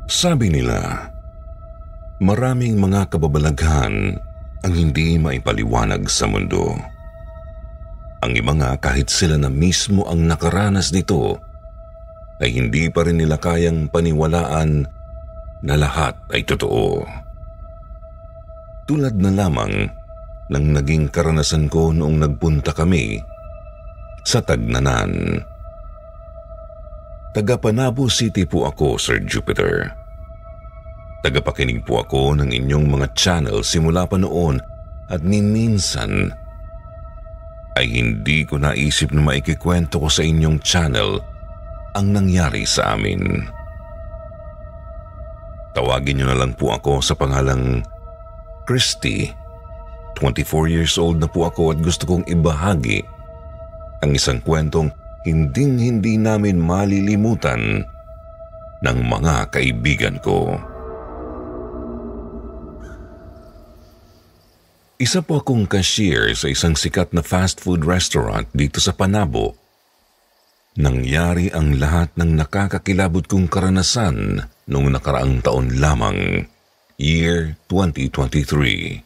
Sabi nila, maraming mga kababalaghan ang hindi maipaliwanag sa mundo. Ang iba nga kahit sila na mismo ang nakaranas nito, ay hindi pa rin nila kayang paniwalaan na lahat ay totoo. Tulad na lamang ng naging karanasan ko noong nagpunta kami sa Tagnanan. Taga Panabo City po ako, Sir Jupiter. Tagapakinig po ako ng inyong mga channel simula pa noon at ni minsan ay hindi ko naisip na maikikwento ko sa inyong channel ang nangyari sa amin. Tawagin niyo na lang po ako sa pangalang Christy. 24 years old na po ako at gusto kong ibahagi ang isang kwentong hinding-hindi namin malilimutan ng mga kaibigan ko. Isa po akong cashier sa isang sikat na fast food restaurant dito sa Panabo. Nangyari ang lahat ng nakakakilabot kong karanasan noong nakaraang taon lamang, year 2023.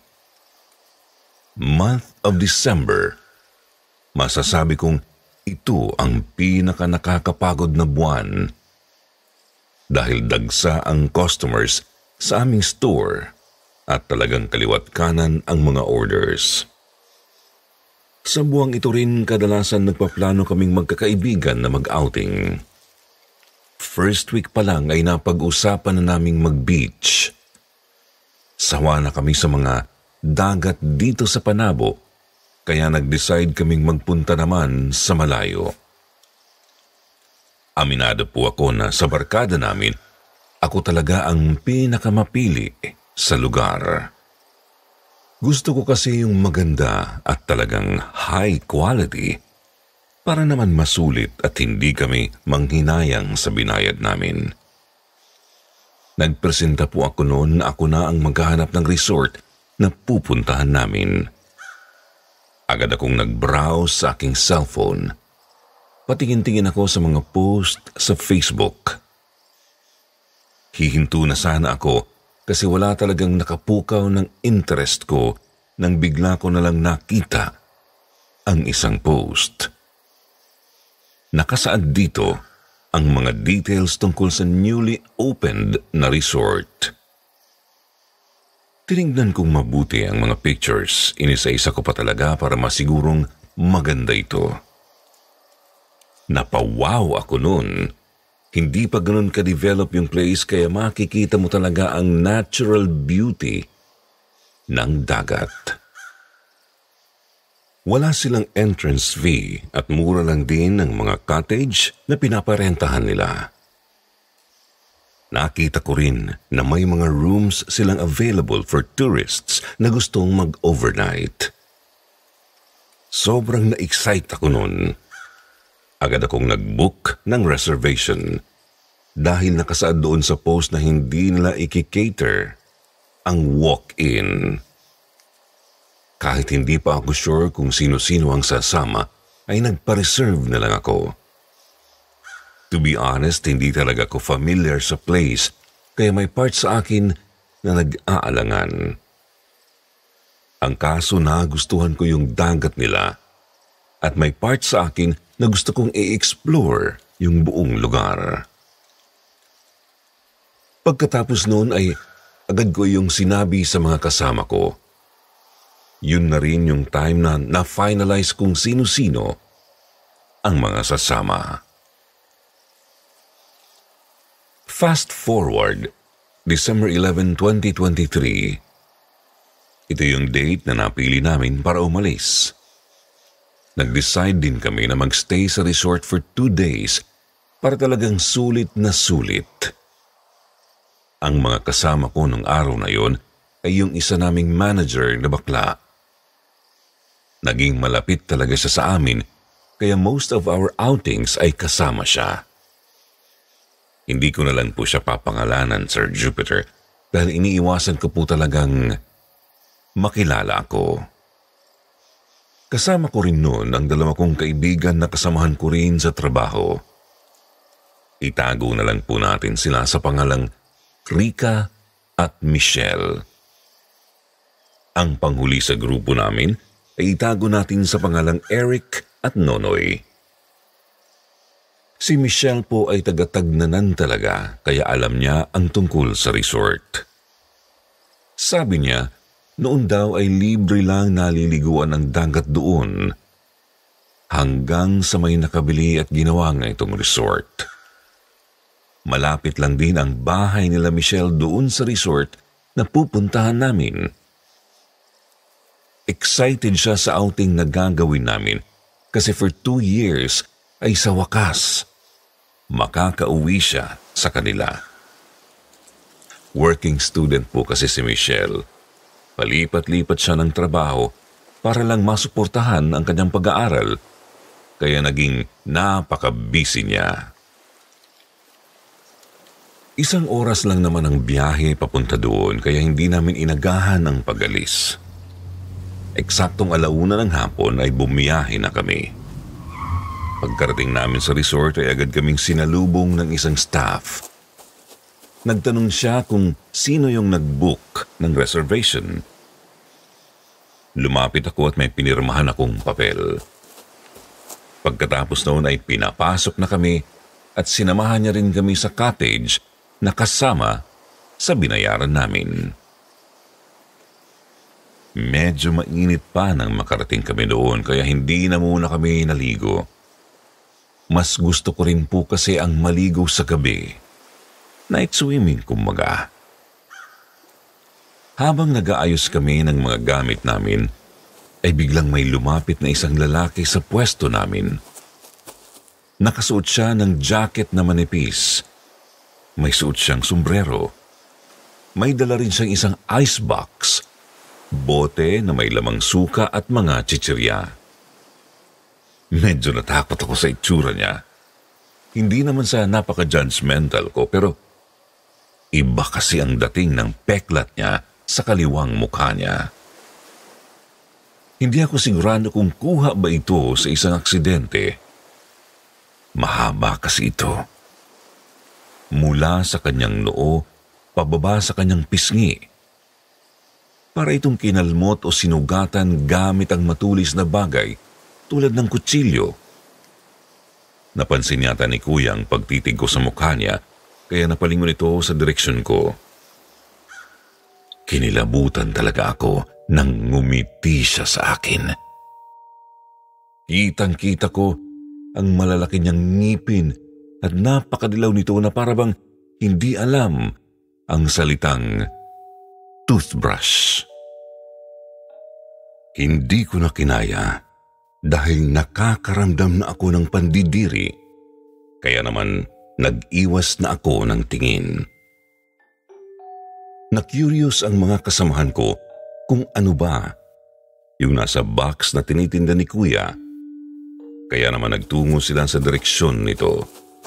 Month of December, masasabi kong ito ang pinaka-nakakapagod na buwan dahil dagsa ang customers sa aming store at talagang kaliwat kanan ang mga orders. Sa buwang ito rin kadalasan nagpaplano kaming magkakaibigan na mag-outing. First week pa lang ay napag-usapan na naming mag-beach. Sawa na kami sa mga dagat dito sa Panabo, kaya nag-decide kaming magpunta naman sa malayo. Aminado po ako na sa barkada namin, ako talaga ang pinakamapili sa lugar. Gusto ko kasi yung maganda at talagang high quality para naman masulit at hindi kami manghinayang sa binayad namin. Nagpresenta po ako noon na ako na ang maghahanap ng resort na pupuntahan namin. Agad akong nag-browse sa aking cellphone. Patingin-tingin ako sa mga post sa Facebook. Hihinto na sana ako kasi wala talagang nakapukaw ng interest ko nang bigla ko na lang nakita ang isang post. Nakasaad dito ang mga details tungkol sa newly opened na resort. Tinignan kong mabuti ang mga pictures, inisa-isa ko pa talaga para masigurong maganda ito. Napawaw ako noon. Hindi pa ganun ka-develop yung place kaya makikita mo talaga ang natural beauty ng dagat. Wala silang entrance fee at mura lang din ang mga cottage na pinaparentahan nila. Nakita ko rin na may mga rooms silang available for tourists na gustong mag-overnight. Sobrang na-excite ako noon. Agad akong nag-book ng reservation dahil nakasaad doon sa post na hindi nila i-cater ang walk-in. Kahit hindi pa ako sure kung sino-sino ang sasama, ay nagpa-reserve na lang ako. To be honest, hindi talaga ako familiar sa place, kaya may part sa akin na nag-aalangan. Ang kaso nagustuhan ko yung dagat nila at may part sa akin na gusto kong i-explore yung buong lugar. Pagkatapos noon ay agad ko yung sinabi sa mga kasama ko. Yun na rin yung time na na-finalize kung sino-sino ang mga sasama. Fast forward, December 11, 2023. Ito yung date na napili namin para umalis. Nag-decide din kami na magstay sa resort for 2 days para talagang sulit na sulit. Ang mga kasama ko nung araw na yon ay yung isa naming manager na bakla. Naging malapit talaga siya sa amin kaya most of our outings ay kasama siya. Hindi ko na lang po siya papangalanan, Sir Jupiter, dahil iniiwasan ko po talagang makilala ako. Kasama ko rin noon ang 2 kong kaibigan na kasamahan ko rin sa trabaho. Itago na lang po natin sila sa pangalang Rika at Michelle. Ang panghuli sa grupo namin ay itago natin sa pangalang Eric at Nonoy. Si Michelle po ay taga-Tagnanan talaga, kaya alam niya ang tungkol sa resort. Sabi niya, noon daw ay libre lang naliliguan ang dagat doon hanggang sa may nakabili at ginawa nga itong resort. Malapit lang din ang bahay nila Michelle doon sa resort na pupuntahan namin. Excited siya sa outing na gagawin namin kasi for 2 years ay sa wakas makakauwi siya sa kanila. Working student po kasi si Michelle. Palipat-lipat siya ng trabaho para lang masuportahan ang kanyang pag-aaral, kaya naging napaka-busy niya. 1 oras lang naman ang biyahe papunta doon, kaya hindi namin inagahan ang pag-alis. Eksaktong 1:00 ng hapon ay bumiyahe na kami. Pagkarating namin sa resort ay agad kaming sinalubong ng isang staff. Nagtanong siya kung sino yung nag-book ng reservation. Lumapit ako at may pinirmahan akong papel. Pagkatapos noon ay pinapasok na kami at sinamahan niya rin kami sa cottage na kasama sa binayaran namin. Medyo mainit pa nang makarating kami doon kaya hindi na muna kami naligo. Mas gusto ko rin po kasi ang maligo sa gabi. Night swimming kumbaga. Habang nag-aayos kami ng mga gamit namin, ay biglang may lumapit na isang lalaki sa pwesto namin. Nakasuot siya ng jacket na manipis. May suot siyang sombrero. May dala rin siyang isang icebox, bote na may lamang suka at mga chichirya. Medyo natakot ako sa itsura niya. Hindi naman sa napaka-judgmental ko, pero iba kasi ang dating ng peklat niya sa kaliwang mukha niya. Hindi ako sigurado kung kuha ba ito sa isang aksidente. Mahaba kasi ito. Mula sa kanyang noo, pababa sa kanyang pisngi. Para itong kinalmot o sinugatan gamit ang matulis na bagay tulad ng kutsilyo. Napansin yata ni Kuya ang pagtitig ko sa mukha niya, kaya napalingon ito sa direksyon ko. Kinilabutan talaga ako nang ngumiti siya sa akin. Kitang-kita ko ang malalaki niyang ngipin at napakadilaw nito na parabang hindi alam ang salitang toothbrush. Hindi ko na kinaya dahil nakakaramdam na ako ng pandidiri, kaya naman nag-iwas na ako ng tingin. Na-curious ang mga kasamahan ko kung ano ba yung nasa box na tinitinda ni Kuya, kaya naman nagtungo sila sa direksyon nito.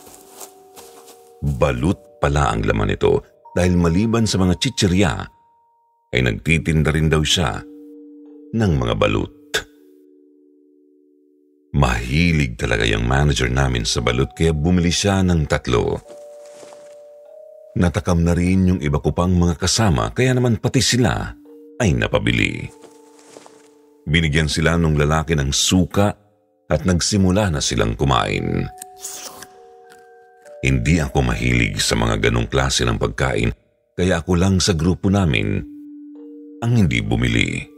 Balut pala ang laman nito dahil maliban sa mga chichirya, ay nagtitinda rin daw siya ng mga balut. Mahilig talaga yung manager namin sa balut kaya bumili siya ng 3. Natakam na rin yung iba ko pang mga kasama kaya naman pati sila ay napabili. Binigyan sila ng lalaki ng suka at nagsimula na silang kumain. Hindi ako mahilig sa mga ganong klase ng pagkain kaya ako lang sa grupo namin ang hindi bumili.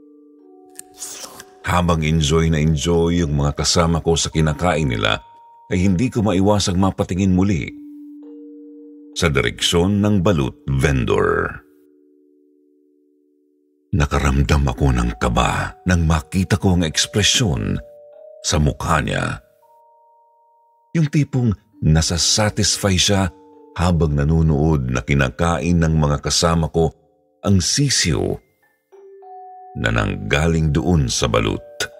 Habang enjoy na enjoy yung mga kasama ko sa kinakain nila, ay hindi ko maiwasang mapatingin muli sa direksyon ng balut vendor. Nakaramdam ako ng kaba nang makita ko ang ekspresyon sa mukha niya. Yung tipong nasasatisfy siya habang nanunood na kinakain ng mga kasama ko ang sisiw na nanggaling doon sa balut.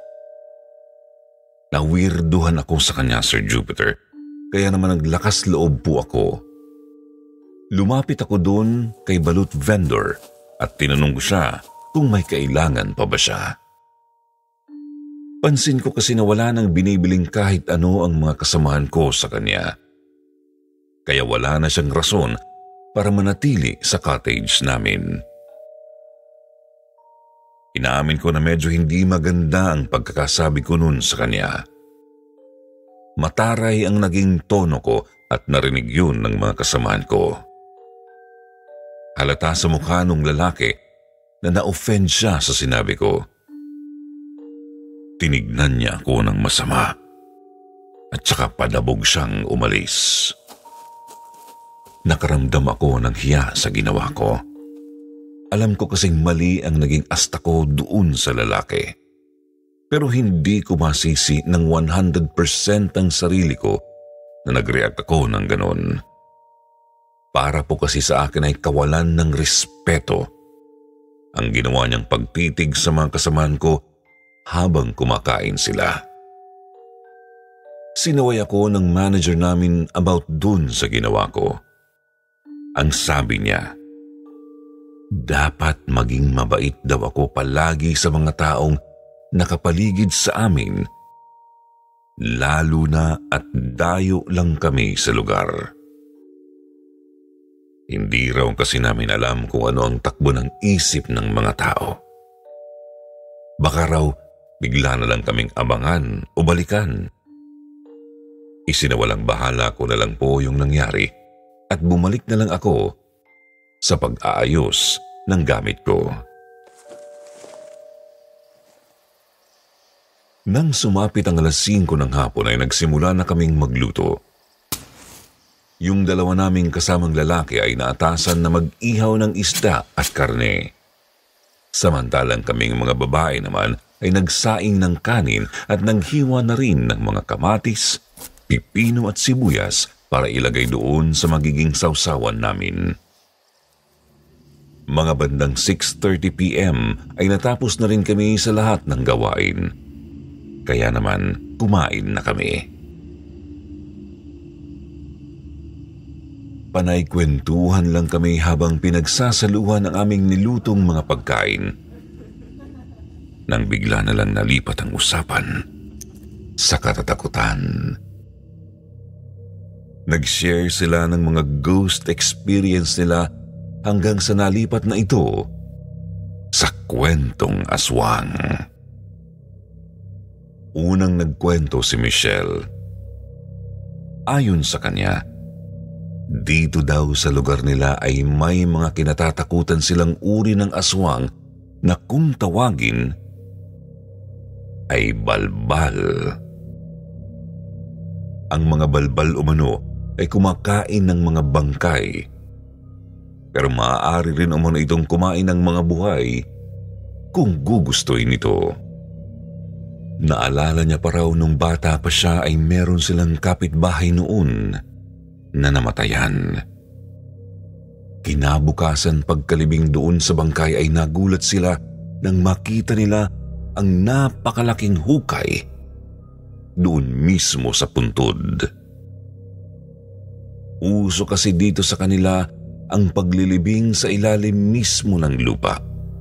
Nawirduhan ako sa kanya, Sir Jupiter, kaya naman naglakas loob po ako. Lumapit ako doon kay balut vendor at tinanong ko siya kung may kailangan pa ba siya. Pansin ko kasi na wala nang binibiling kahit ano ang mga kasamahan ko sa kanya. Kaya wala na siyang rason para manatili sa cottage namin. Inaamin ko na medyo hindi maganda ang pagkakasabi ko noon sa kanya. Mataray ang naging tono ko at narinig yun ng mga kasamahan ko. Halata sa mukha ng lalaki na na-offend siya sa sinabi ko. Tinignan niya ako ng masama at saka padabog siyang umalis. Nakaramdam ako ng hiya sa ginawa ko. Alam ko kasing mali ang naging asta ko doon sa lalaki. Pero hindi ko masisi ng 100% ang sarili ko na nag-react ako ng ganon. Para po kasi sa akin ay kawalan ng respeto ang ginawa niyang pagtitig sa mga kasamahan ko habang kumakain sila. Sinaway ako ng manager namin about dun sa ginawa ko. Ang sabi niya, dapat maging mabait daw ako palagi sa mga taong nakapaligid sa amin, lalo na at dayo lang kami sa lugar. Hindi raw kasi namin alam kung ano ang takbo ng isip ng mga tao. Baka raw bigla na lang kaming abangan o balikan. Isinawalang bahala ko na lang po yung nangyari at bumalik na lang ako sa pag-aayos ng gamit ko. Nang sumapit ang 5:00 ng hapon ay nagsimula na kaming magluto. Yung dalawa naming kasamang lalaki ay naatasan na mag-ihaw ng isda at karne. Samantalang kaming mga babae naman ay nagsaing ng kanin at nanghiwa na rin ng mga kamatis, pipino at sibuyas para ilagay doon sa magiging sawsawan namin. Mga bandang 6:30 p.m. ay natapos na rin kami sa lahat ng gawain. Kaya naman kumain na kami. Panay kwentuhan lang kami habang pinagsasaluhan ang aming nilutong mga pagkain. Nang bigla na lang nalipat ang usapan sa katatakutan. Nag-share sila ng mga ghost experience nila hanggang sa nalipat na ito sa kwentong aswang. Unang nagkwento si Michelle. Ayon sa kanya, dito daw sa lugar nila ay may mga kinatatakutan silang uri ng aswang na kung tawagin ay balbal. Ang mga balbal umano ay kumakain ng mga bangkay. Pero maaari rin umano itong kumain ng mga buhay kung gugustuhin nito. Naalala niya pa raw nung bata pa siya ay meron silang kapitbahay noon na namatayan. Kinabukasan pagkalibing doon sa bangkay ay nagulat sila nang makita nila ang napakalaking hukay doon mismo sa puntod. Uso kasi dito sa kanila ang paglilibing sa ilalim mismo ng lupa.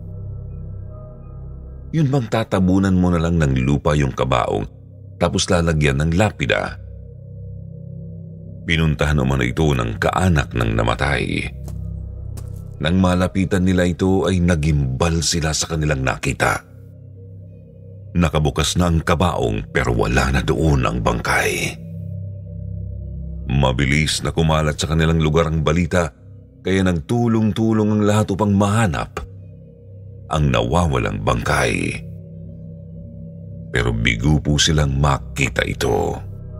Yun bang tatabunan mo na lang ng lupa yung kabaong tapos lalagyan ng lapida? Pinuntahan naman ito ng kaanak ng namatay. Nang malapitan nila ito ay nagimbal sila sa kanilang nakita. Nakabukas na ang kabaong pero wala na doon ang bangkay. Mabilis na kumalat sa kanilang lugar ang balita kaya nagtulong-tulong ang lahat upang mahanap ang nawawalang bangkay. Pero bigo po silang makita ito.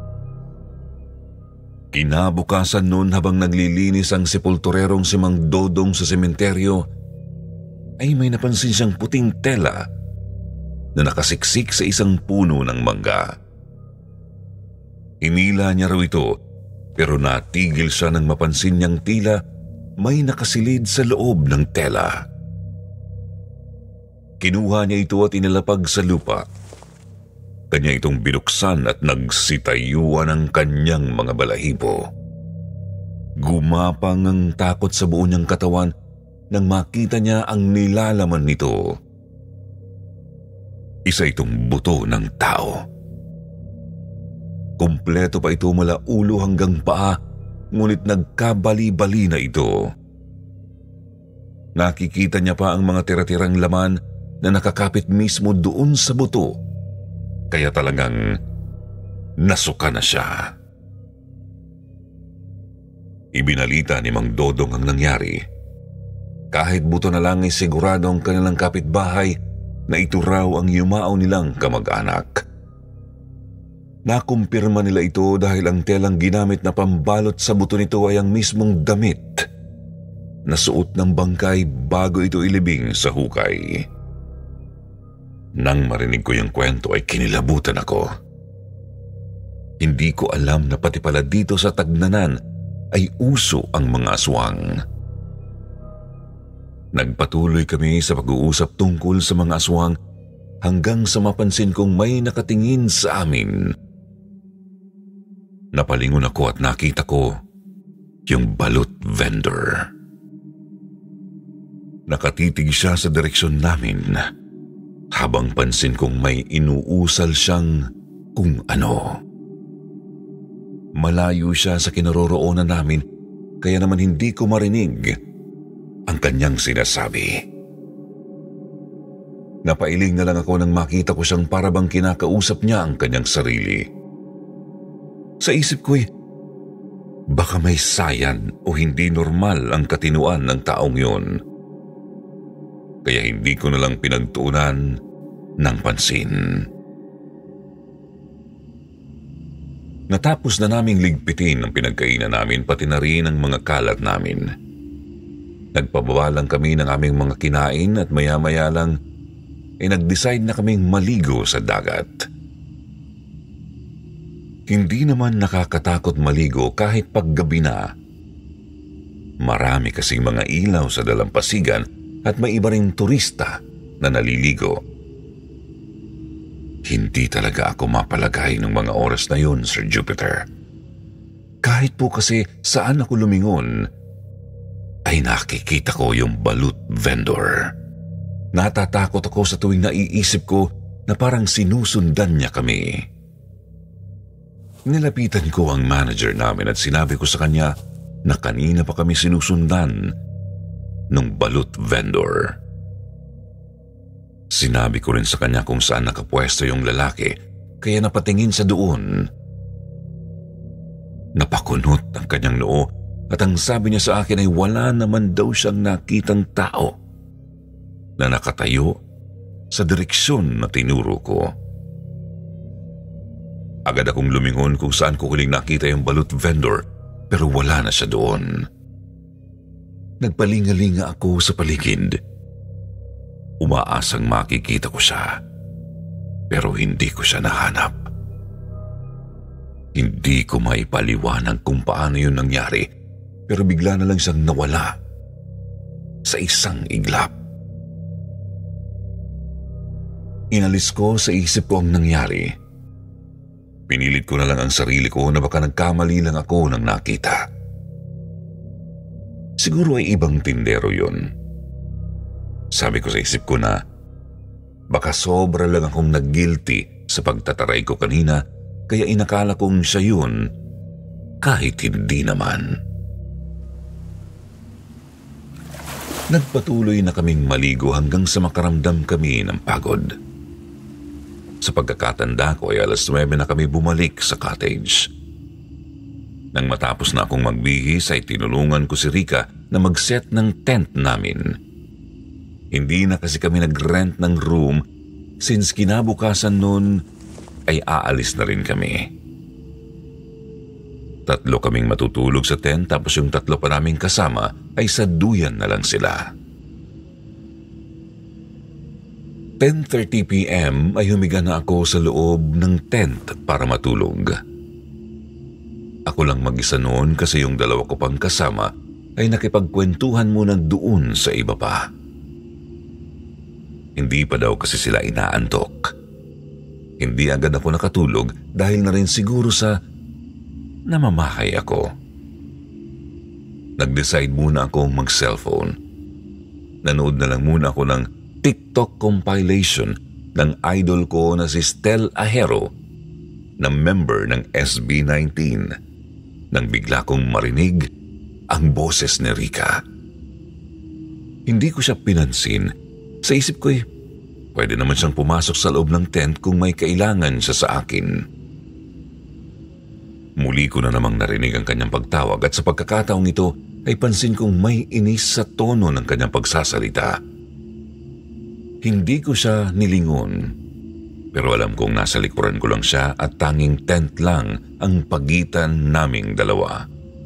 Kinabukasan noon habang naglilinis ang sepulturerong si Mang Dodong sa sementeryo, ay may napansin siyang puting tela na nakasiksik sa isang puno ng mangga. Hinila niya raw ito pero natigil siya nang mapansin niyang tila may nakasilid sa loob ng tela. Kinuha niya ito at inilapag sa lupa. Kanya itong binuksan at nagsitayuan ang kanyang mga balahibo. Gumapang ang takot sa buo niyang katawan nang makita niya ang nilalaman nito. Isa itong buto ng tao. Kumpleto pa ito mula ulo hanggang paa, ngunit nagkabali-bali na ito. Nakikita niya pa ang mga tira-tirang laman na nakakapit mismo doon sa buto. Kaya talagang nasuka na siya. Ibinalita ni Mang Dodong ang nangyari. Kahit buto na lang ay sigurado ang kanilang kapitbahay na ito raw ang yumao nilang kamag-anak. Nakumpirma nila ito dahil ang telang ginamit na pambalot sa buto nito ay ang mismong damit na suot ng bangkay bago ito ilibing sa hukay. Nang marinig ko yung kwento ay kinilabutan ako. Hindi ko alam na pati pala dito sa Tagnanan ay uso ang mga aswang. Nagpatuloy kami sa pag-uusap tungkol sa mga aswang hanggang sa mapansin kong may nakatingin sa amin. Napalingon ako at nakita ko yung balut vendor. Nakatitig siya sa direksyon namin habang pansin kong may inuusal siyang kung ano. Malayo siya sa kinaroroonan namin kaya naman hindi ko marinig ang kanyang sinasabi. Napailing na lang ako nang makita ko siyang parabang kinakausap niya ang kanyang sarili. Sa isip ko'y baka may sayan o hindi normal ang katinuan ng taong yun. Kaya hindi ko na lang pinagtuunan ng pansin. Natapos na naming ligpitin ang pinagkainan namin pati na rin ang mga kalat namin. Nagpababa lang kami ng aming mga kinain at maya-maya lang ay nag-decide na kaming maligo sa dagat. Hindi naman nakakatakot maligo kahit paggabi na. Marami kasing mga ilaw sa dalampasigan at may iba ring turista na naliligo. Hindi talaga ako mapalagay ng mga oras na yun, Sir Jupiter. Kahit po kasi saan ako lumingon, ay nakikita ko yung balut vendor. Natatakot ako sa tuwing naiisip ko na parang sinusundan niya kami. Nilapitan ko ang manager namin at sinabi ko sa kanya na kanina pa kami sinusundan ng balut vendor. Sinabi ko rin sa kanya kung saan nakapwesto yung lalaki kaya napatingin sa doon. Napakunot ang kanyang noo at ang sabi niya sa akin ay wala naman daw siyang nakitang tao na nakatayo sa direksyon na tinuro ko. Agad akong lumingon kung saan ko huling nakita yung balut vendor pero wala na siya doon. Nagpalingalinga ako sa paligid. Umaasang makikita ko siya pero hindi ko siya nahanap. Hindi ko maipaliwanag kung paano yun nangyari pero bigla na lang siyang nawala sa isang iglap. Inalis ko sa isip ko ang nangyari. Pinilit ko na lang ang sarili ko na baka nagkamali lang ako ng nakita. Siguro ay ibang tindero yun. Sabi ko sa isip ko na baka sobra lang akong nag-guilty sa pagtataray ko kanina kaya inakala kong siya yun kahit hindi naman. Nagpatuloy na kaming maligo hanggang sa makaramdam kami ng pagod. Sa pagkakatanda ko ay 9:00 na kami bumalik sa cottage. Nang matapos na akong magbihis ay tinulungan ko si Rica na mag-set ng tent namin. Hindi na kasi kami nag-rent ng room since kinabukasan noon ay aalis na rin kami. 3 kaming matutulog sa tent tapos yung 3 pa naming kasama ay sa duyan na lang sila. 10:30 p.m. ay humiga na ako sa loob ng tent para matulog. Ako lang mag-isa noon kasi yung 2 ko pang kasama ay nakipagkwentuhan muna doon sa iba pa. Hindi pa daw kasi sila inaantok. Hindi agad ako nakatulog dahil na rin siguro sa namamahay ako. Nag-decide muna akong mag-cellphone. Nanood na lang muna ako ng TikTok compilation ng idol ko na si Stel Ahero na member ng SB19 nang bigla kong marinig ang boses ni Rica. Hindi ko siya pinansin. Sa isip ko pwede naman siyang pumasok sa loob ng tent kung may kailangan siya sa akin. Muli ko na namang narinig ang kanyang pagtawag at sa pagkakataong ito ay pansin kong may inis sa tono ng kanyang pagsasalita. Hindi ko siya nilingon, pero alam kong nasa likuran ko lang siya at tanging tent lang ang pagitan naming dalawa.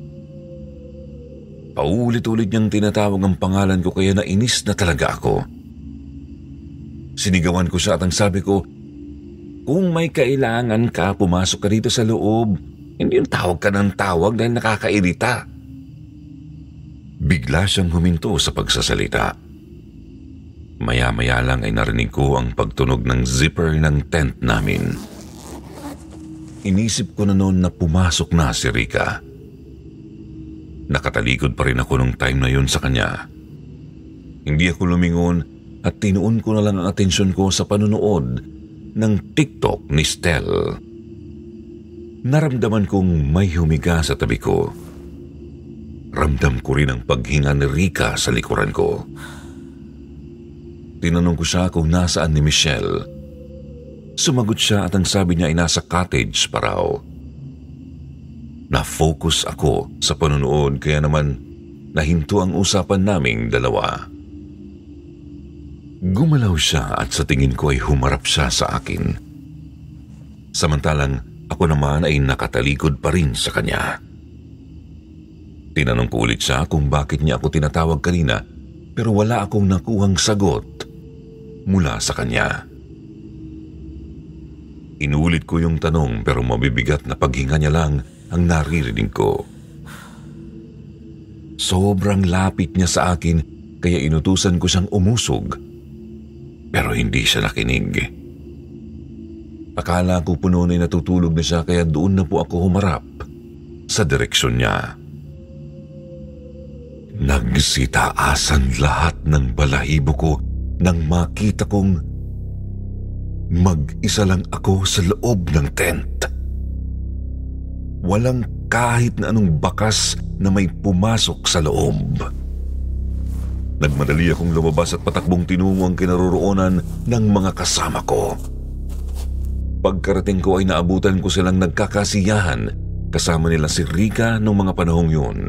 Paulit-ulit niyang tinatawag ang pangalan ko kaya nainis na talaga ako. Sinigawan ko siya at ang sabi ko, "Kung may kailangan ka, pumasok ka dito sa loob. Hindi yung tawag ka ng tawag dahil nakakairita." Bigla siyang huminto sa pagsasalita. Maya-maya lang ay narinig ko ang pagtunog ng zipper ng tent namin. Inisip ko na noon na pumasok na si Rika. Nakatalikod pa rin ako nung time na yun sa kanya. Hindi ako lumingon at tinuon ko na lang ang atensyon ko sa panunood ng TikTok ni Stel. Naramdaman kong may humiga sa tabi ko. Ramdam ko rin ang paghinga ni Rika sa likuran ko. Tinanong ko siya kung nasaan ni Michelle. Sumagot siya at ang sabi niya ay nasa cottage pa raw. Na-focus ako sa panonood kaya naman nahinto ang usapan naming dalawa. Gumalaw siya at sa tingin ko ay humarap siya sa akin. Samantalang ako naman ay nakatalikod pa rin sa kanya. Tinanong ko ulit siya kung bakit niya ako tinatawag kanina pero wala akong nakuhang sagot mula sa kanya. Inulit ko yung tanong pero mabibigat na paghinga niya lang ang naririnig ko. Sobrang lapit niya sa akin kaya inutusan ko siyang umusog pero hindi siya nakinig. Akala ko puno na natutulog na siya kaya doon na po ako humarap sa direksyon niya. Nagsitaasan lahat ng balahibo ko nang makita kong mag-isa lang ako sa loob ng tent. Walang kahit na anong bakas na may pumasok sa loob. Nagmadali akong lumabas at patakbong tinungo ang kinaroroonan ng mga kasama ko. Pagkarating ko ay naabutan ko silang nagkakasiyahan kasama nila si Rika noong mga panahong yun.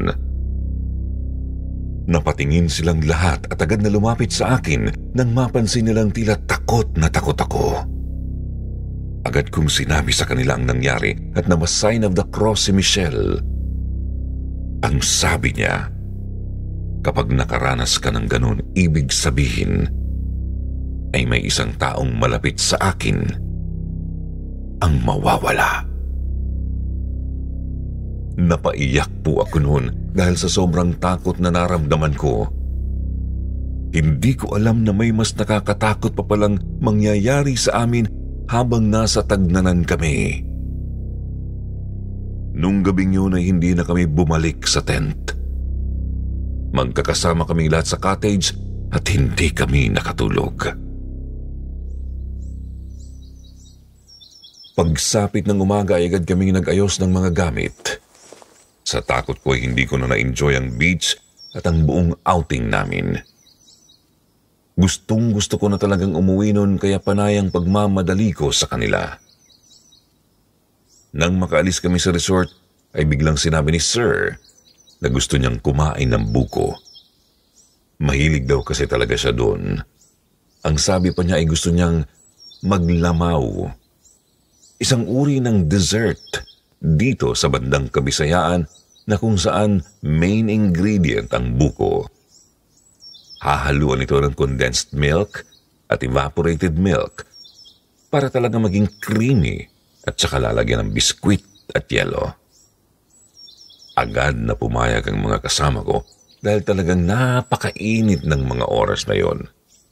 Napatingin silang lahat at agad na lumapit sa akin nang mapansin nilang tila takot na takot ako. Agad kong sinabi sa kanila ang nangyari at namasign of the cross si Michelle. Ang sabi niya, kapag nakaranas ka ng ganun, ibig sabihin ay may isang taong malapit sa akin ang mawawala. Napaiyak po ako noon dahil sa sobrang takot na naramdaman ko. Hindi ko alam na may mas nakakatakot pa palang mangyayari sa amin habang nasa tagnanan kami. Nung gabing yun ay hindi na kami bumalik sa tent. Magkakasama kaming lahat sa cottage at hindi kami nakatulog. Pagsapit ng umaga ay agad kaming nag-ayos ng mga gamit. Sa takot ko ay hindi ko na na-enjoy ang beach at ang buong outing namin. Gustong-gusto ko na talagang umuwi nun kaya panayang pagmamadali ko sa kanila. Nang makaalis kami sa resort ay biglang sinabi ni Sir na gusto niyang kumain ng buko. Mahilig daw kasi talaga siya doon. Ang sabi pa niya ay gusto niyang maglamaw. Isang uri ng dessert dito sa bandang Kabisayaan na kung saan main ingredient ang buko. Hahaluan ito ng condensed milk at evaporated milk para talaga maging creamy at saka lalagyan ng biskwit at yelo. Agad na pumayag ang mga kasama ko dahil talagang napakainit ng mga oras na yon.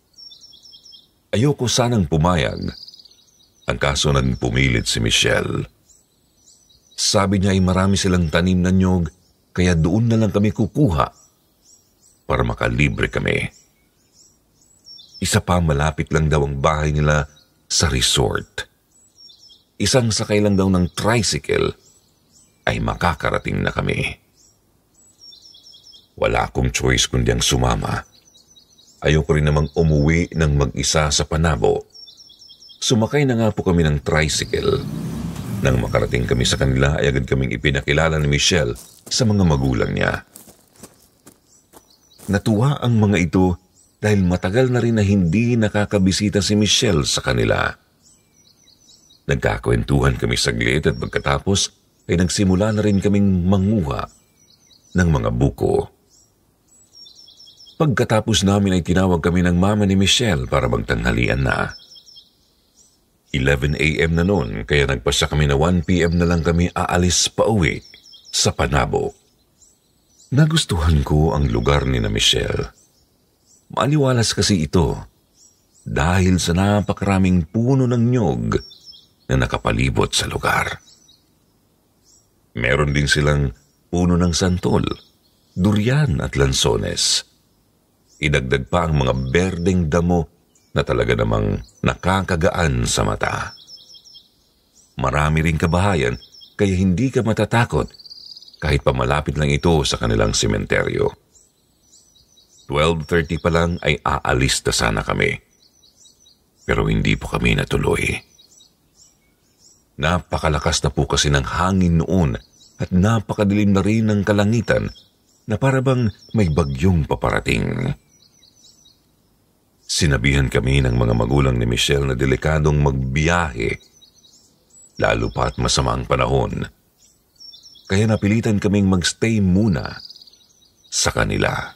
Ayoko sanang pumayag. Ang kaso nang pumilit si Michelle. Sabi niya ay marami silang tanim na nyog kaya doon na lang kami kukuha para makalibre kami. Isa pa malapit lang daw ang bahay nila sa resort. Isang sakay lang daw ng tricycle ay makakarating na kami. Wala akong choice kundi ang sumama. Ayoko rin namang umuwi ng mag-isa sa Panabo. Sumakay na nga po kami ng tricycle. Nang makarating kami sa kanila ay agad kaming ipinakilala ni Michelle sa mga magulang niya. Natuwa ang mga ito dahil matagal na rin na hindi nakakabisita si Michelle sa kanila. Nagkakwentuhan kami saglit at pagkatapos ay nagsimula na rin kaming manguha ng mga buko. Pagkatapos namin ay tinawag kami ng mama ni Michelle para magtanghalian na. 11 a.m. na noon kaya nagpasya kami na 1 p.m. na lang kami aalis pa uwi sa Panabo. Nagustuhan ko ang lugar ni na Michelle. Maliwalas kasi ito dahil sa napakaraming puno ng nyog na nakapalibot sa lugar. Meron din silang puno ng santol, durian at lansones. Idagdag pa ang mga berdeng damo na talaga namang nakakagaan sa mata. Marami ring kabahayan kaya hindi ka matatakot kahit pa malapit lang ito sa kanilang sementeryo. 12:30 pa lang ay aalis na sana kami. Pero hindi po kami natuloy. Napakalakas na po kasi ng hangin noon at napakadilim na rin ng kalangitan na para bang may bagyong paparating. Sinabihan kami ng mga magulang ni Michelle na delikadong magbiyahe, lalo pa at masama ang panahon. Kaya napilitan kaming magstay muna sa kanila.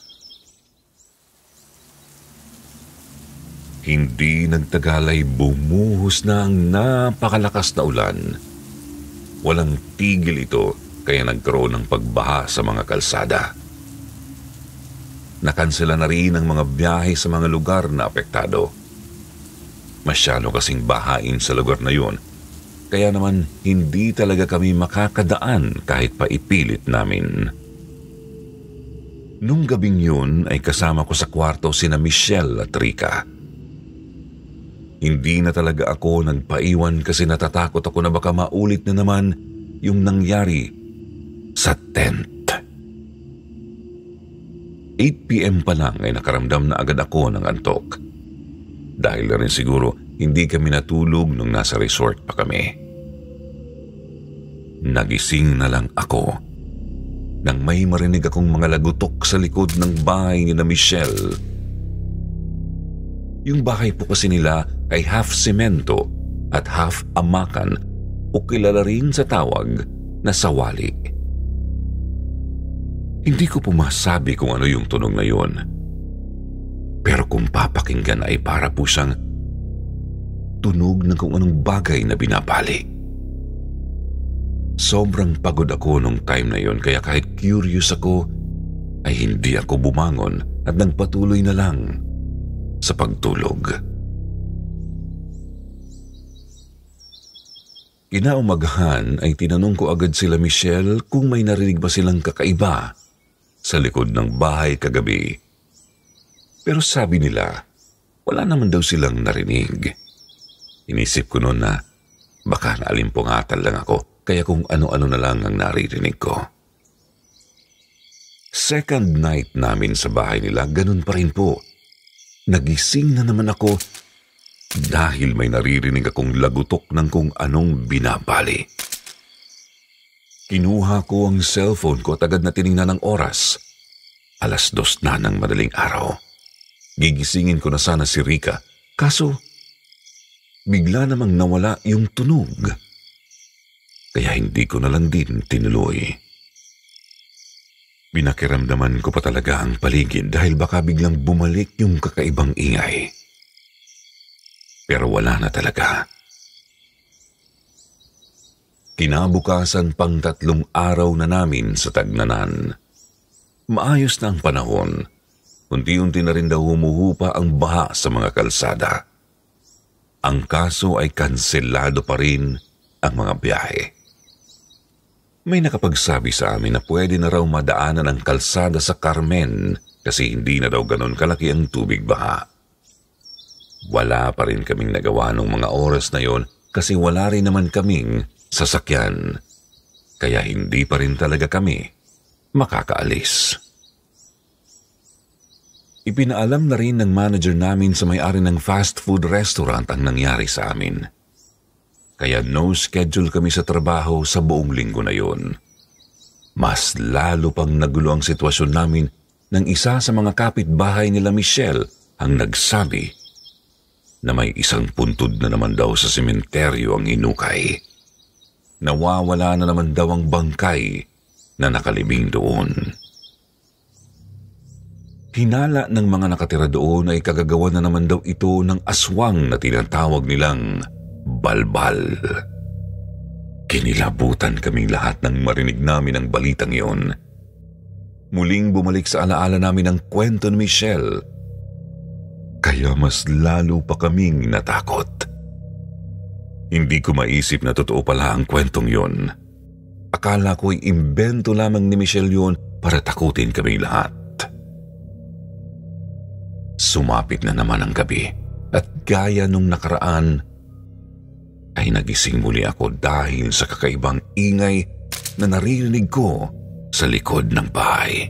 Hindi nagtagal ay bumuhos na ang napakalakas na ulan. Walang tigil ito kaya nagkaroon ng pagbaha sa mga kalsada. Nakansela na rin ang mga biyahe sa mga lugar na apektado. Masyado kasing bahain sa lugar na yun, kaya naman hindi talaga kami makakadaan kahit pa ipilit namin. Nung gabing yun ay kasama ko sa kwarto sina Michelle at Rica. Hindi na talaga ako nagpaiwan kasi natatakot ako na baka maulit na naman yung nangyari sa tent. 8 p.m. pa lang ay nakaramdam na agad ako ng antok. Dahil na rin siguro hindi kami natulog nung nasa resort pa kami. Nagising na lang ako nang may marinig akong mga lagutok sa likod ng bahay ni na Michelle. Yung bahay po kasi nila ay half semento at half amakan o kilala rin sa tawag na sawali. Hindi ko pumasabi kung ano yung tunog na yun. Pero kung papakinggan ay para po siyang tunog ng kung anong bagay na binabali. Sobrang pagod ako nung time na yun kaya kahit curious ako ay hindi ako bumangon at nagpatuloy na lang sa pagtulog. Kinaumagahan ay tinanong ko agad sila Michelle kung may narinig ba silang kakaiba sa likod ng bahay kagabi. Pero sabi nila, wala naman daw silang narinig. Inisip ko noon na baka naalimpungatan lang ako, kaya kung ano-ano na lang ang naririnig ko. Second night namin sa bahay nila, ganun pa rin po. Nagising na naman ako dahil may naririnig akong lagutok ng kung anong binabali. Kinuha ko ang cellphone ko at agad na tiningnan ang oras. 2:00 na ng madaling araw. Gigisingin ko na sana si Rica, kaso bigla namang nawala yung tunog. Kaya hindi ko na lang din tinuloy. Pinakiramdaman ko pa talaga ang paligid dahil baka biglang bumalik yung kakaibang ingay. Pero wala na talaga. Kinabukasan pang 3 araw na namin sa tagnanan. Maayos na ang panahon. Unti-unti na rin daw humuhupa ang baha sa mga kalsada. Ang kaso ay kanselado pa rin ang mga biyahe. May nakapagsabi sa amin na pwede na raw madaanan ang kalsada sa Carmen kasi hindi na daw ganon kalaki ang tubig baha. Wala pa rin kaming nagawa nung mga oras na yon kasi wala rin naman kaming sasakyan. Kaya hindi pa rin talaga kami makakaalis. Ipinaalam na rin ng manager namin sa may-ari ng fast food restaurant ang nangyari sa amin. Kaya no schedule kami sa trabaho sa buong linggo na yun. Mas lalo pang nagulo ang sitwasyon namin nang isa sa mga kapitbahay nila Michelle ang nagsabi na may isang puntod na naman daw sa sementeryo ang hinukay. Nawawala na naman daw ang bangkay na nakalibing doon. Hinala ng mga nakatira doon ay kagagawa na naman daw ito ng aswang na tinatawag nilang balbal. Kinilabutan kaming lahat nang marinig namin ang balitang iyon. Muling bumalik sa alaala namin ang kwento ni Michelle. Kaya mas lalo pa kaming natakot. Hindi ko maisip na totoo pala ang kwentong yun. Akala ko'y imbento lamang ni Michelle yun para takutin kaming lahat. Sumapit na naman ang gabi at gaya nung nakaraan ay nagising muli ako dahil sa kakaibang ingay na naririnig ko sa likod ng bahay.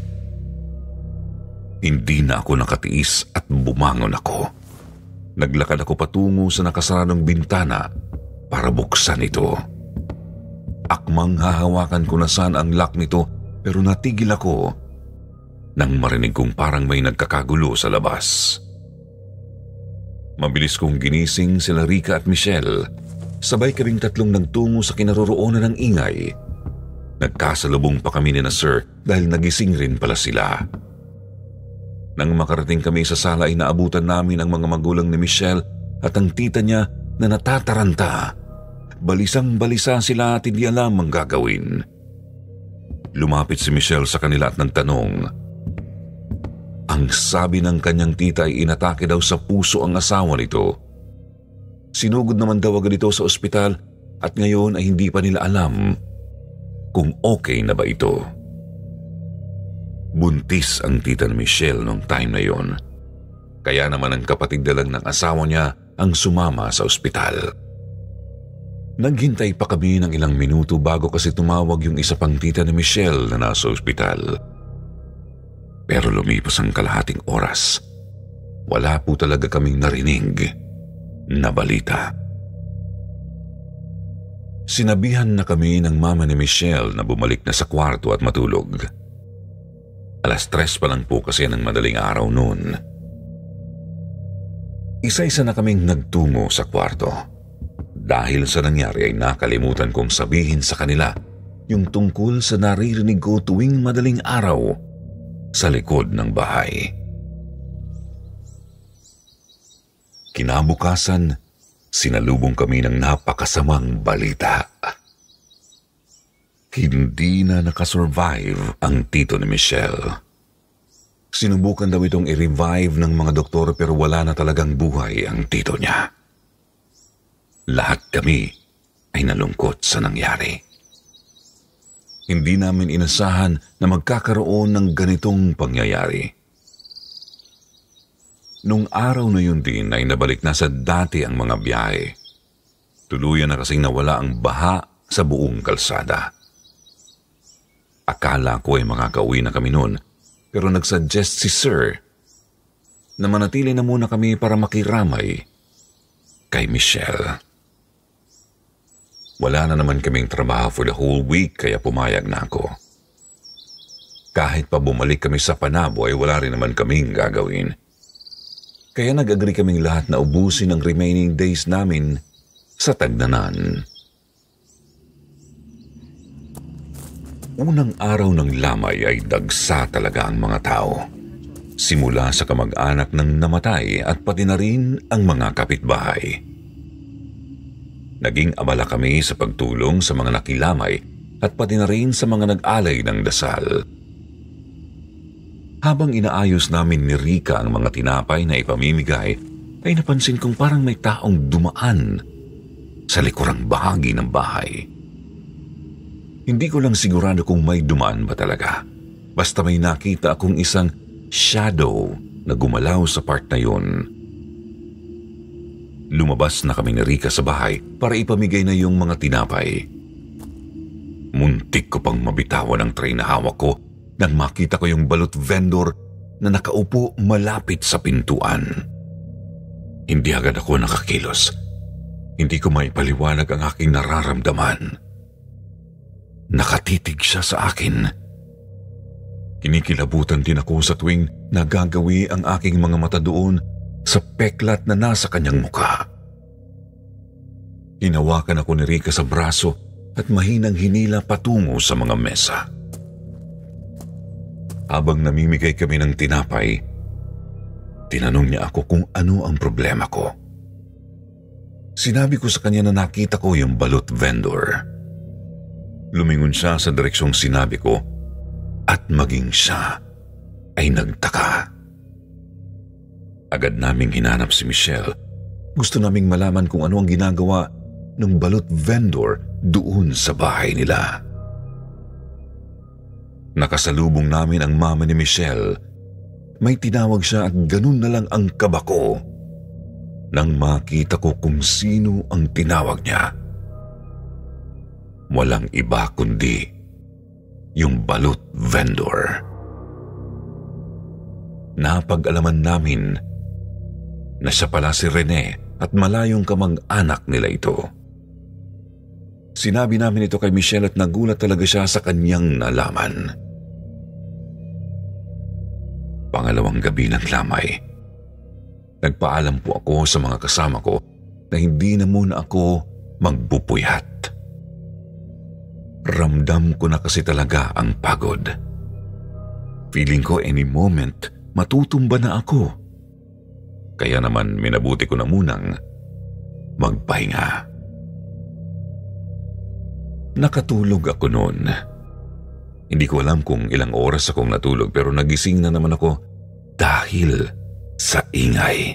Hindi na ako nakatiis at bumangon ako. Naglakad ako patungo sa nakasaradong bintana para buksan ito. Akmang hahawakan ko na saan ang lock nito pero natigil ako nang marinig kong parang may nagkakagulo sa labas. Mabilis kong ginising sila Rica at Michelle. Sabay kaming tatlong nagtungo sa kinaroroonan ng ingay. Nagkasalubong pa kami ni na Sir dahil nagising rin pala sila. Nang makarating kami sa sala ay naabutan namin ang mga magulang ni Michelle at ang tita niya na natataranta. Balisang-balisa sila at hindi alam ang gagawin. Lumapit si Michelle sa kanila at nagtanong. Ang sabi ng kanyang tita ay inatake daw sa puso ang asawa nito. Sinugod naman daw agad ito sa ospital at ngayon ay hindi pa nila alam kung okay na ba ito. Buntis ang tita ni Michelle noong time na yon. Kaya naman ang kapatid na lang ng asawa niya ang sumama sa ospital. Naghintay pa kami ng ilang minuto bago kasi tumawag yung isa pang tita ni Michelle na nasa ospital. Pero lumipas ang kalahating oras, wala po talaga kaming narinig na balita. Sinabihan na kami ng mama ni Michelle na bumalik na sa kwarto at matulog. 3:00 pa lang po kasi ng madaling araw noon. Isa-isa na kaming nagtungo sa kwarto. Dahil sa nangyari ay nakalimutan kong sabihin sa kanila yung tungkol sa naririnig ko tuwing madaling araw sa likod ng bahay. Kinabukasan, sinalubong kami ng napakasamang balita. Hindi na nakasurvive ang tito ni Michelle. Sinubukan daw itong i-revive ng mga doktor pero wala na talagang buhay ang tito niya. Lahat kami ay nalungkot sa nangyari. Hindi namin inasahan na magkakaroon ng ganitong pangyayari. Nung araw na yun din ay nabalik na sa dati ang mga biyahe. Tuluyan na kasing nawala ang baha sa buong kalsada. Akala ko ay makakauwi na kami noon, pero nagsuggest si Sir na manatili na muna kami para makiramay kay Michelle. Wala na naman kaming trabaho for the whole week kaya pumayag na ako. Kahit pa bumalik kami sa Panabo ay wala rin naman kaming gagawin. Kaya nag-agree kaming lahat na ubusin ang remaining days namin sa Tagnanan. Unang araw ng lamay ay dagsa talaga ang mga tao. Simula sa kamag-anak ng namatay at pati na rin ang mga kapitbahay. Naging abala kami sa pagtulong sa mga nakilamay at pati na rin sa mga nag-alay ng dasal. Habang inaayos namin ni Rica ang mga tinapay na ipamimigay, ay napansin kong parang may taong dumaan sa likurang bahagi ng bahay. Hindi ko lang sigurado kung may dumaan ba talaga. Basta may nakita akong isang shadow na gumalaw sa part na yun. Lumabas na kami ni Rica sa bahay para ipamigay na yung mga tinapay. Muntik ko pang mabitawan ang tray na hawak ko nang makita ko yung balot vendor na nakaupo malapit sa pintuan. Hindi agad ako nakakilos. Hindi ko maipaliwanag ang aking nararamdaman. Nakatitig siya sa akin. Kinikilabutan din ako sa tuwing nagagawi ang aking mga mata doon sa peklat na nasa kanyang mukha. Hinawakan ako ni Rica sa braso at mahinang hinila patungo sa mga mesa. Habang namimigay kami ng tinapay, tinanong niya ako kung ano ang problema ko. Sinabi ko sa kanya na nakita ko yung balut vendor. Lumingon siya sa direksyong sinabi ko at maging siya ay nagtaka. Agad naming hinanap si Michelle. Gusto naming malaman kung ano ang ginagawa ng balut vendor doon sa bahay nila. Nakasalubong namin ang mama ni Michelle. May tinawag siya at ganun na lang ang kaba ko nang makita ko kung sino ang tinawag niya. Walang iba kundi yung balut vendor. Napag-alaman namin na siya pala si Rene at malayong kamag-anak nila ito. Sinabi namin ito kay Michelle at nagulat talaga siya sa kanyang nalaman. Pangalawang gabi ng lamay, nagpaalam po ako sa mga kasama ko na hindi na muna ako magbupuyat. Ramdam ko na kasi talaga ang pagod. Feeling ko any moment matutumba na ako. Kaya naman minabuti ko na munang magpahinga. Nakatulog ako noon. Hindi ko alam kung ilang oras akong natulog pero nagising na naman ako dahil sa ingay.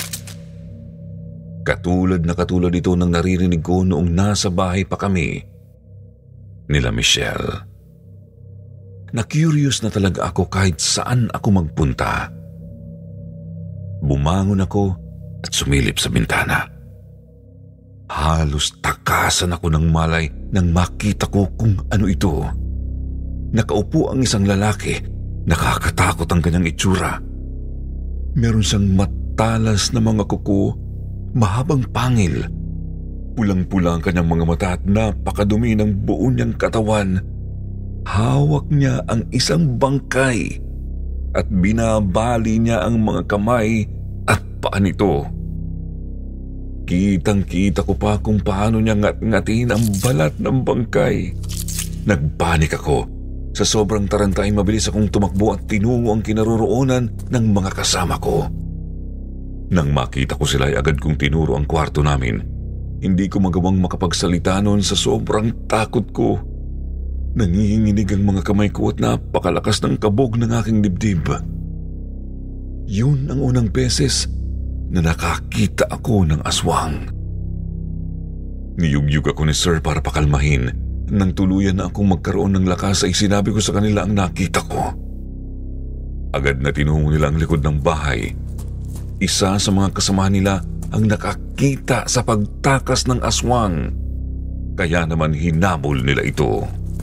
Katulad ito ng naririnig ko noong nasa bahay pa kami nila Michelle. Na-curious na talaga ako kahit saan ako magpunta. Bumangon ako at sumilip sa bintana. Halos takasan ako ng malay nang makita ko kung ano ito. Nakaupo ang isang lalaki. Nakakatakot ang kanyang itsura. Meron siyang matalas na mga kuko, mahabang pangil. Pulang-pula ang kanyang mga mata at napakadumi ng buo niyang katawan. Hawak niya ang isang bangkay at binabali niya ang mga kamay at paa nito. Kitang-kita ko pa kung paano niya ngat-ngatin ang balat ng bangkay. Nagpanik ako. Sa sobrang taranta ay mabilis akong tumakbo at tinungo ang kinaroroonan ng mga kasama ko. Nang makita ko sila ay agad kong tinuro ang kwarto namin. Hindi ko magawang makapagsalita noon sa sobrang takot ko. Nanginginig ang mga kamay ko at napakalakas ng kabog ng aking dibdib. Yun ang unang beses na nakakita ako ng aswang. Niyugyug ako ni Sir para pakalmahin. Nang tuluyan na akong magkaroon ng lakas ay sinabi ko sa kanila ang nakita ko. Agad na tinungo nila ang likod ng bahay. Isa sa mga kasama nila ang nakakita sa pagtakas ng aswang. Kaya naman hinabol nila ito.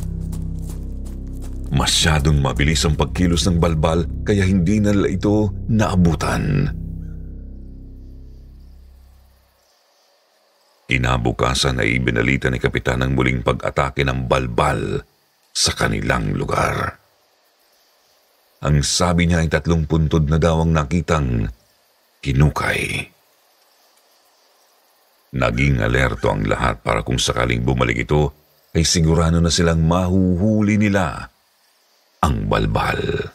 Masyadong mabilis ang pagkilos ng balbal kaya hindi nila ito naabutan. Kinabukasan ay ibinalita ni Kapitan ang muling pag-atake ng balbal sa kanilang lugar. Ang sabi niya ay 3 puntod na daw ang nakitang kinukay. Naging alerto ang lahat para kung sakaling bumalik ito ay sigurado na silang mahuhuli nila ang balbal.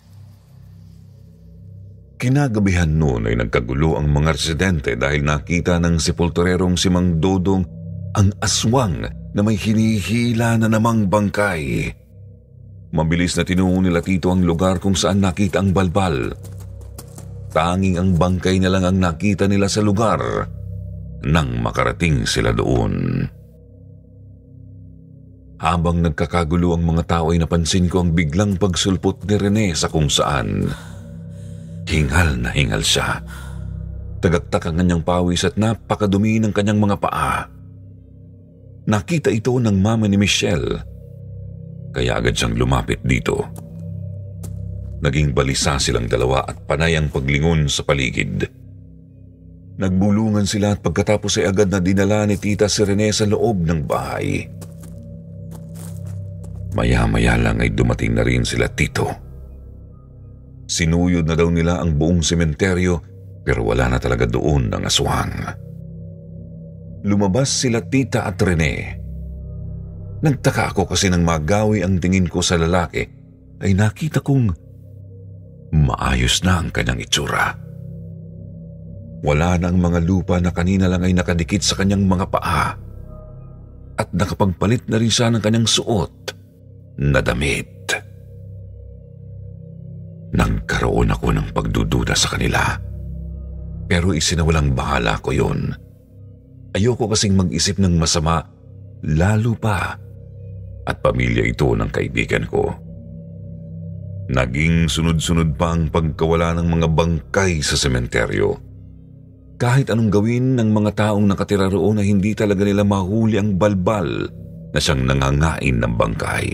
Kinagabihan noon ay nagkagulo ang mga residente dahil nakita ng sepulturerong si Mang Dodong ang aswang na may hinihila na namang bangkay. Mabilis na tinungo nila Tito ang lugar kung saan nakita ang balbal. Tanging ang bangkay na lang ang nakita nila sa lugar nang makarating sila doon. Habang nagkakagulo ang mga tao ay napansin ko ang biglang pagsulpot ni Rene sa kung saan. Hingal na hingal siya. Tagaktak ang kanyang pawis at napakadumi ng kanyang mga paa. Nakita ito ng mama ni Michelle, kaya agad siyang lumapit dito. naging balisa silang dalawa at panay ang paglingon sa paligid. Nagbulungan sila at pagkatapos ay agad na dinala ni Tita si Rene sa loob ng bahay. Maya-maya lang ay dumating na rin sila Tito. Sinuyod na daw nila ang buong sementeryo pero wala na talaga doon ang aswang. Lumabas sila Tita at Rene. Nagtaka ako kasi nang magawi ang tingin ko sa lalaki ay nakita kong maayos na ang kanyang itsura. Wala na ang mga lupa na kanina lang ay nakadikit sa kanyang mga paa at nakapagpalit na rin siya ng kanyang suot na damit. Nagkaroon ako ng pagdududa sa kanila pero isinawalang bahala ko yun. Ayoko kasing mag-isip ng masama lalo pa at pamilya ito ng kaibigan ko. Naging sunod-sunod pa ang pagkawala ng mga bangkay sa sementeryo. Kahit anong gawin ng mga taong nakatira roon na hindi talaga nila mahuli ang balbal na siyang nangangain ng bangkay.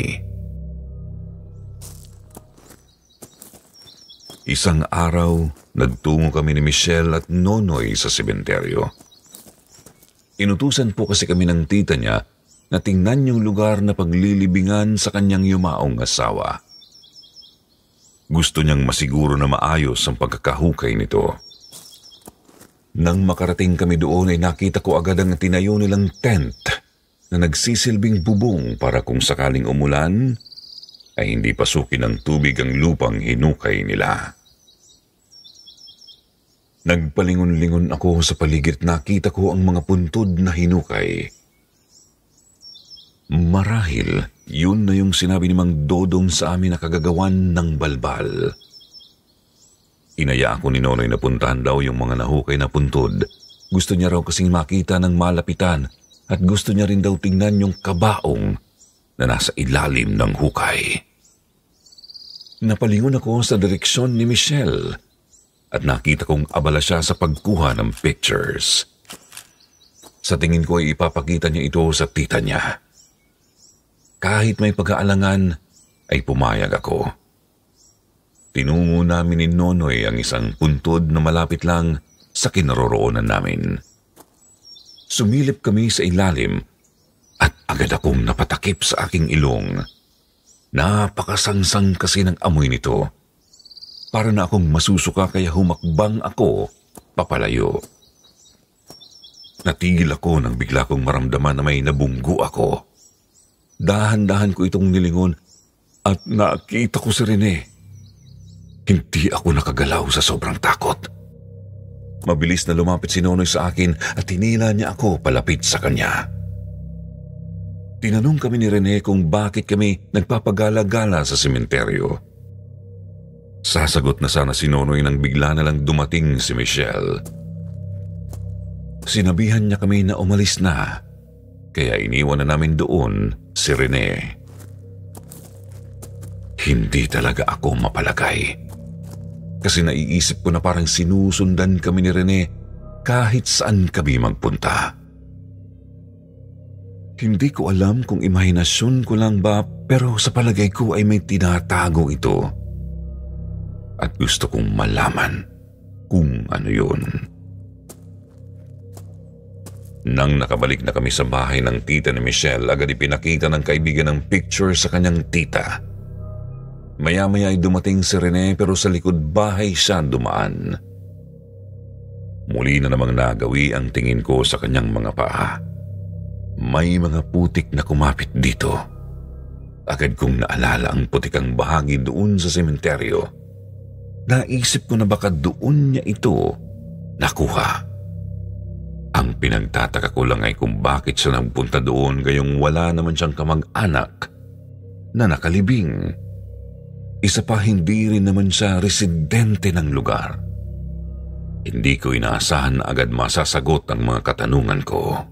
Isang araw, nagtungo kami ni Michelle at Nonoy sa sementeryo. Inutusan po kasi kami ng tita niya na tingnan yung lugar na paglilibingan sa kanyang yumaong asawa. Gusto niyang masiguro na maayos ang pagkakahukay nito. Nang makarating kami doon ay nakita ko agad ang tinayo nilang tent na nagsisilbing bubong para kung sakaling umulan ay hindi pasukin ng tubig ang lupang hinukay nila. Nagpalingon-lingon ako sa paligid at nakita ko ang mga puntod na hinukay. Marahil, yun na yung sinabi ni Mang Dodong sa amin na kagagawan ng balbal. Inaya ako ni Nonoy na puntahan daw yung mga nahukay na puntod. Gusto niya raw kasing makita ng malapitan at gusto niya rin daw tingnan yung kabaong na nasa ilalim ng hukay. Napalingon ako sa direksyon ni Michelle at nakita kong abala siya sa pagkuha ng pictures. Sa tingin ko ay ipapakita niya ito sa tita niya. Kahit may pag-aalangan ay pumayag ako. Tinungo namin ni Nonoy ang isang puntod na malapit lang sa kinaroroonan namin. Sumilip kami sa ilalim at agad akong napatakip sa aking ilong. Napakasangsang kasi ng amoy nito. Para na akong masusuka kaya humakbang ako papalayo. Natigil ako nang bigla kong maramdaman na may nabunggo ako. Dahan-dahan ko itong nilingon at nakita ko si Rene. Hindi ako nakagalaw sa sobrang takot. Mabilis na lumapit si Nonoy sa akin at hinila niya ako palapit sa kanya. Tinanong kami ni Rene kung bakit kami nagpapagala-gala sa sementeryo. Sasagot na sana si Nonoy nang bigla na lang dumating si Michelle. Sinabihan niya kami na umalis na, kaya iniwan na namin doon si Rene. Hindi talaga ako mapalagay. Kasi naiisip ko na parang sinusundan kami ni Rene kahit saan kami magpunta. Hindi ko alam kung imahinasyon ko lang ba pero sa palagay ko ay may tinatago ito. At gusto kong malaman kung ano yun. Nang nakabalik na kami sa bahay ng tita ni Michelle, agad ipinakita ng kaibigan ng picture sa kanyang tita. Maya-maya ay dumating si Rene pero sa likod bahay siya dumaan. Muli na namang nagawi ang tingin ko sa kanyang mga paa. May mga putik na kumapit dito. Agad kong naalala ang putikang bahagi doon sa sementeryo. Naisip ko na baka doon niya ito nakuha. Ang pinagtataka ko lang ay kung bakit siya nagpunta doon gayong wala naman siyang kamag-anak na nakalibing. Isa pa, hindi rin naman siya residente ng lugar. Hindi ko inaasahan na agad masasagot ang mga katanungan ko.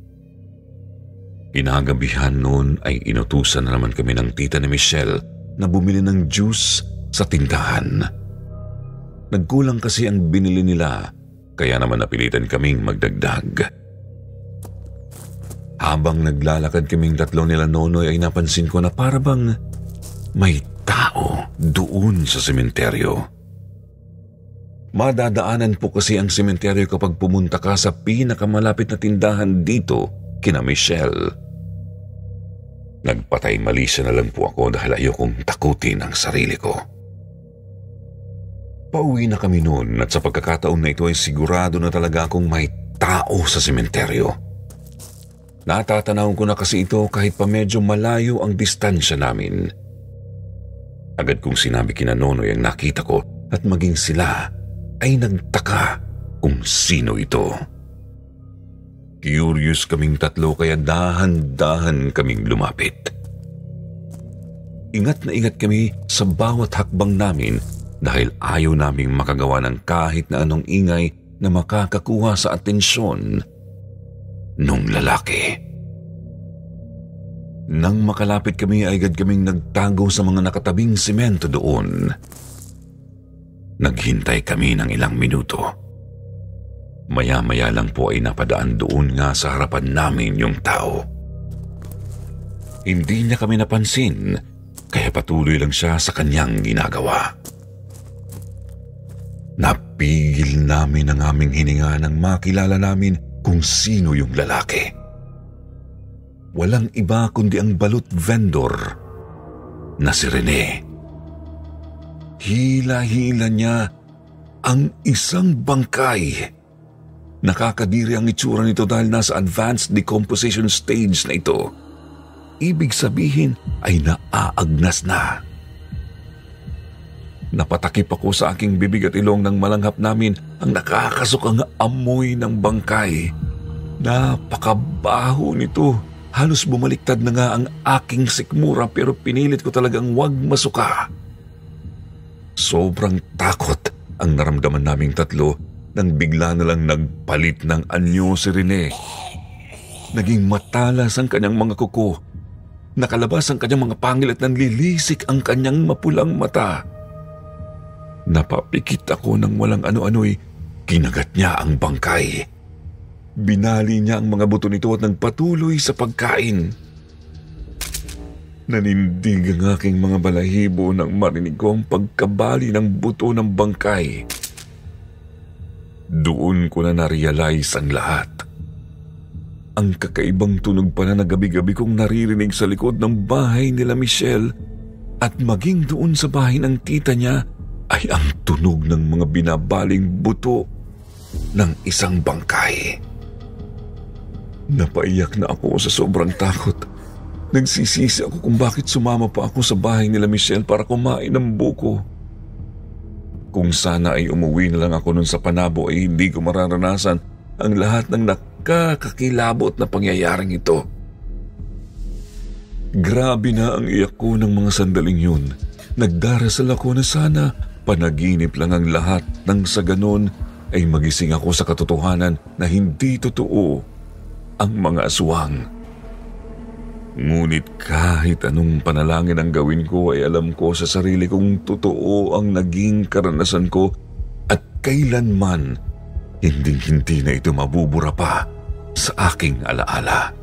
Kinagabihan noon ay inutusan na naman kami ng tita ni Michelle na bumili ng juice sa tindahan. Nagkulang kasi ang binili nila, kaya naman napilitan kaming magdagdag. Habang naglalakad kaming tatlo nila Nonoy ay napansin ko na para bang may tao doon sa sementeryo. Madadaanan po kasi ang sementeryo kapag pumunta ka sa pinakamalapit na tindahan dito kina Michelle. Nagpatay mali siya na lang po ako dahil ayokong takutin ang sarili ko. Pauwi na kami noon at sa pagkakataon na ito ay sigurado na talaga akong may tao sa sementeryo. Natatanaw ko na kasi ito kahit pa medyo malayo ang distansya namin. Agad kong sinabi kina Nonoy ang nakita ko at maging sila ay nagtaka kung sino ito. Curious kaming tatlo kaya dahan-dahan kaming lumapit. Ingat na ingat kami sa bawat hakbang namin dahil ayaw naming makagawa ng kahit na anong ingay na makakakuha sa atensyon nung lalaki. Nang makalapit kami ay agad kaming nagtago sa mga nakatabing semento doon. Naghintay kami ng ilang minuto. Maya-maya lang po ay napadaan doon nga sa harapan namin yung tao. Hindi niya kami napansin, kaya patuloy lang siya sa kanyang ginagawa. Napigil namin ang aming hininga nang makilala namin kung sino yung lalaki. Walang iba kundi ang balut vendor na si Rene. Hila-hila niya ang isang bangkay. Nakakadiri ang itsura nito dahil nasa advanced decomposition stage na ito. Ibig sabihin ay naaagnas na. Napatakip ako sa aking bibig at ilong nang malanghap namin ang nakakasukang amoy ng bangkay. Napakabaho nito. Halos bumaliktad na nga ang aking sikmura pero pinilit ko talagang wag masuka. Sobrang takot ang naramdaman naming tatlo nang bigla na lang nagpalit ng anyo si Rene. Naging matalas ang kanyang mga kuko. Nakalabas ang kanyang mga pangil at nanlilisik ang kanyang mapulang mata. Napapikit ako nang walang ano-ano'y kinagat niya ang bangkay. Binali niya ang mga buto nito at nagpatuloy sa pagkain. Nanindig ang aking mga balahibo nang marinig ko ang pagkabali ng buto ng bangkay. Doon ko na na-realize ang lahat. Ang kakaibang tunog pa na gabi-gabi kong naririnig sa likod ng bahay nila Michelle at maging doon sa bahay ng tita niya ay ang tunog ng mga binabaling buto ng isang bangkay. Napaiyak na ako sa sobrang takot. Nagsisisi ako kung bakit sumama pa ako sa bahay nila Michelle para kumain ng buko. Kung sana ay umuwi na lang ako nun sa Panabo ay hindi ko mararanasan ang lahat ng nakakakilabot na pangyayaring ito. Grabe na ang iyak ko ng mga sandaling yun. Nagdarasal ako na sana panaginip lang ang lahat nang sa ganon ay magising ako sa katotohanan na hindi totoo ang mga aswang. Ngunit kahit anong panalangin ang gawin ko ay alam ko sa sarili kong totoo ang naging karanasan ko at kailanman hindi na ito mabubura pa sa aking alaala.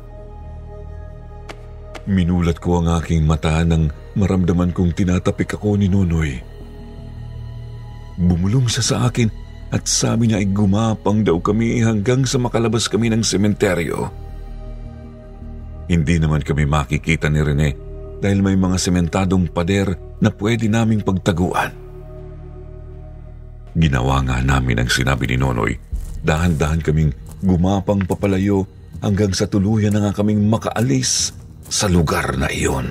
Minulat ko ang aking mata nang maramdaman kong tinatapik ako ni Nonoy. Bumulong siya sa akin at sabi niya ay gumapang daw kami hanggang sa makalabas kami ng sementeryo. Hindi naman kami makikita ni Rene dahil may mga sementadong pader na pwede naming pagtaguan. Ginawa nga namin ang sinabi ni Nonoy. Dahan-dahan kaming gumapang papalayo hanggang sa tuluyan na nga kaming makaalis sa lugar na iyon.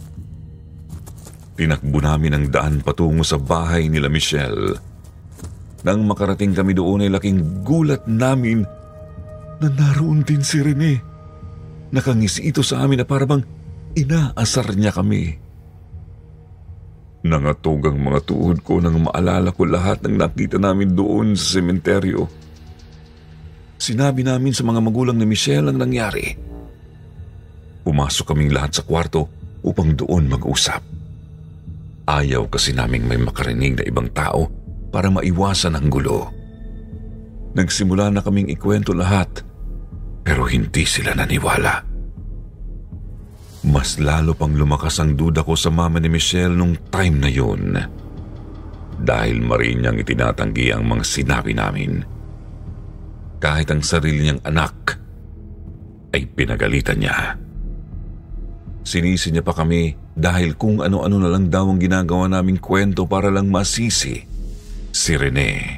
Tinakbo namin ang daan patungo sa bahay nila Michelle. Nang makarating kami doon ay laking gulat namin na naroon din si Rene. Nakangisi ito sa amin na parabang inaasar niya kami. Nangatog ang mga tuhod ko nang maalala ko lahat ng nakita namin doon sa sementeryo. Sinabi namin sa mga magulang ni Michelle ang nangyari. Pumasok kaming lahat sa kwarto upang doon mag-usap. Ayaw kasi naming may makarinig na ibang tao para maiwasan ang gulo. Nagsimula na kaming ikwento lahat pero hindi sila naniwala. Mas lalo pang lumakas ang duda ko sa mama ni Michelle nung time na yun. Dahil marin niyang itinatanggi ang mga sinabi namin. Kahit ang sarili niyang anak ay pinagalitan niya. Sinisi niya pa kami dahil kung ano-ano na lang daw ang ginagawa naming kwento para lang masisi si Rene.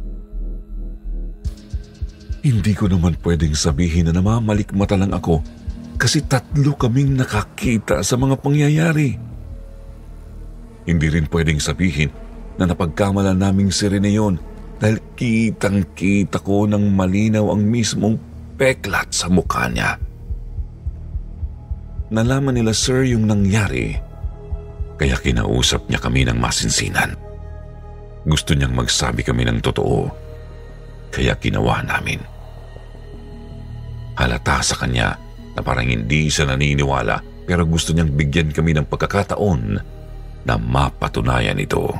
Hindi ko naman pwedeng sabihin na namamalikmata lang ako kasi 3 kaming nakakita sa mga pangyayari. Hindi rin pwedeng sabihin na napagkamalan naming si Rene yun dahil kitang-kita ko ng malinaw ang mismong peklat sa mukha niya. Nalaman nila sir yung nangyari, kaya kinausap niya kami ng masinsinan. Gusto niyang magsabi kami ng totoo, kaya ginawa namin. Halata sa kanya na parang hindi siya naniniwala pero gusto niyang bigyan kami ng pagkakataon na mapatunayan ito.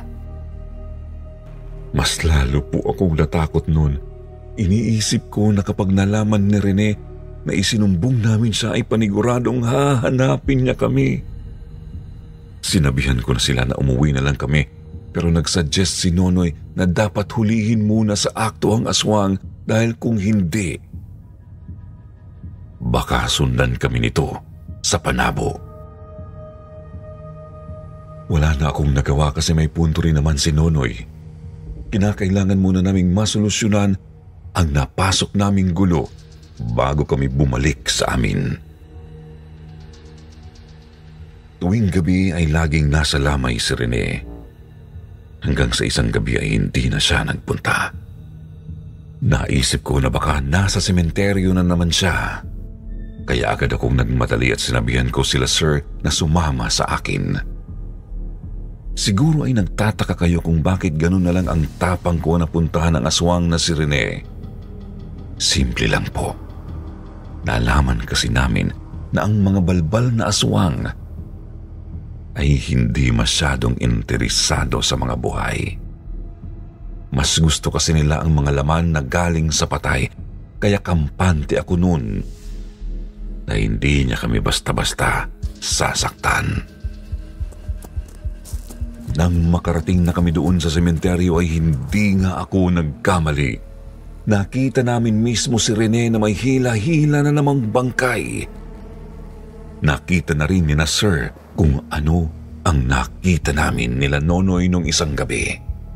Mas lalo po akong natakot noon. Iniisip ko na kapag nalaman ni Rene na isinumbong namin siya ay paniguradong hahanapin niya kami. Sinabihan ko na sila na umuwi na lang kami pero nagsuggest si Nonoy na dapat hulihin muna sa akto ang aswang dahil kung hindi, baka sundan kami nito sa panabo. Wala na akong nagawa kasi may punto rin naman si Nonoy. Kinakailangan muna naming masolusyonan ang napasok naming gulo bago kami bumalik sa amin. Tuwing gabi ay laging nasa lamay si Rene. Hanggang sa isang gabi ay hindi na siya nagpunta. Naisip ko na baka nasa sementeryo na naman siya. Kaya agad akong nagmadali at sinabihan ko sila sir na sumama sa akin. Siguro ay nagtataka kayo kung bakit ganun na lang ang tapang ko na puntahan ang aswang na si Rene. Simple lang po. Nalaman kasi namin na ang mga balbal na aswang ay hindi masyadong interesado sa mga buhay. Mas gusto kasi nila ang mga laman na galing sa patay, kaya kampante ako noon na hindi niya kami basta-basta sasaktan. Nang makarating na kami doon sa sementeryo ay hindi nga ako nagkamali. Nakita namin mismo si Rene na may hila-hila na namang bangkay. Nakita na rin ni na sir kung ano ang nakita namin nila Nonoy nung isang gabi.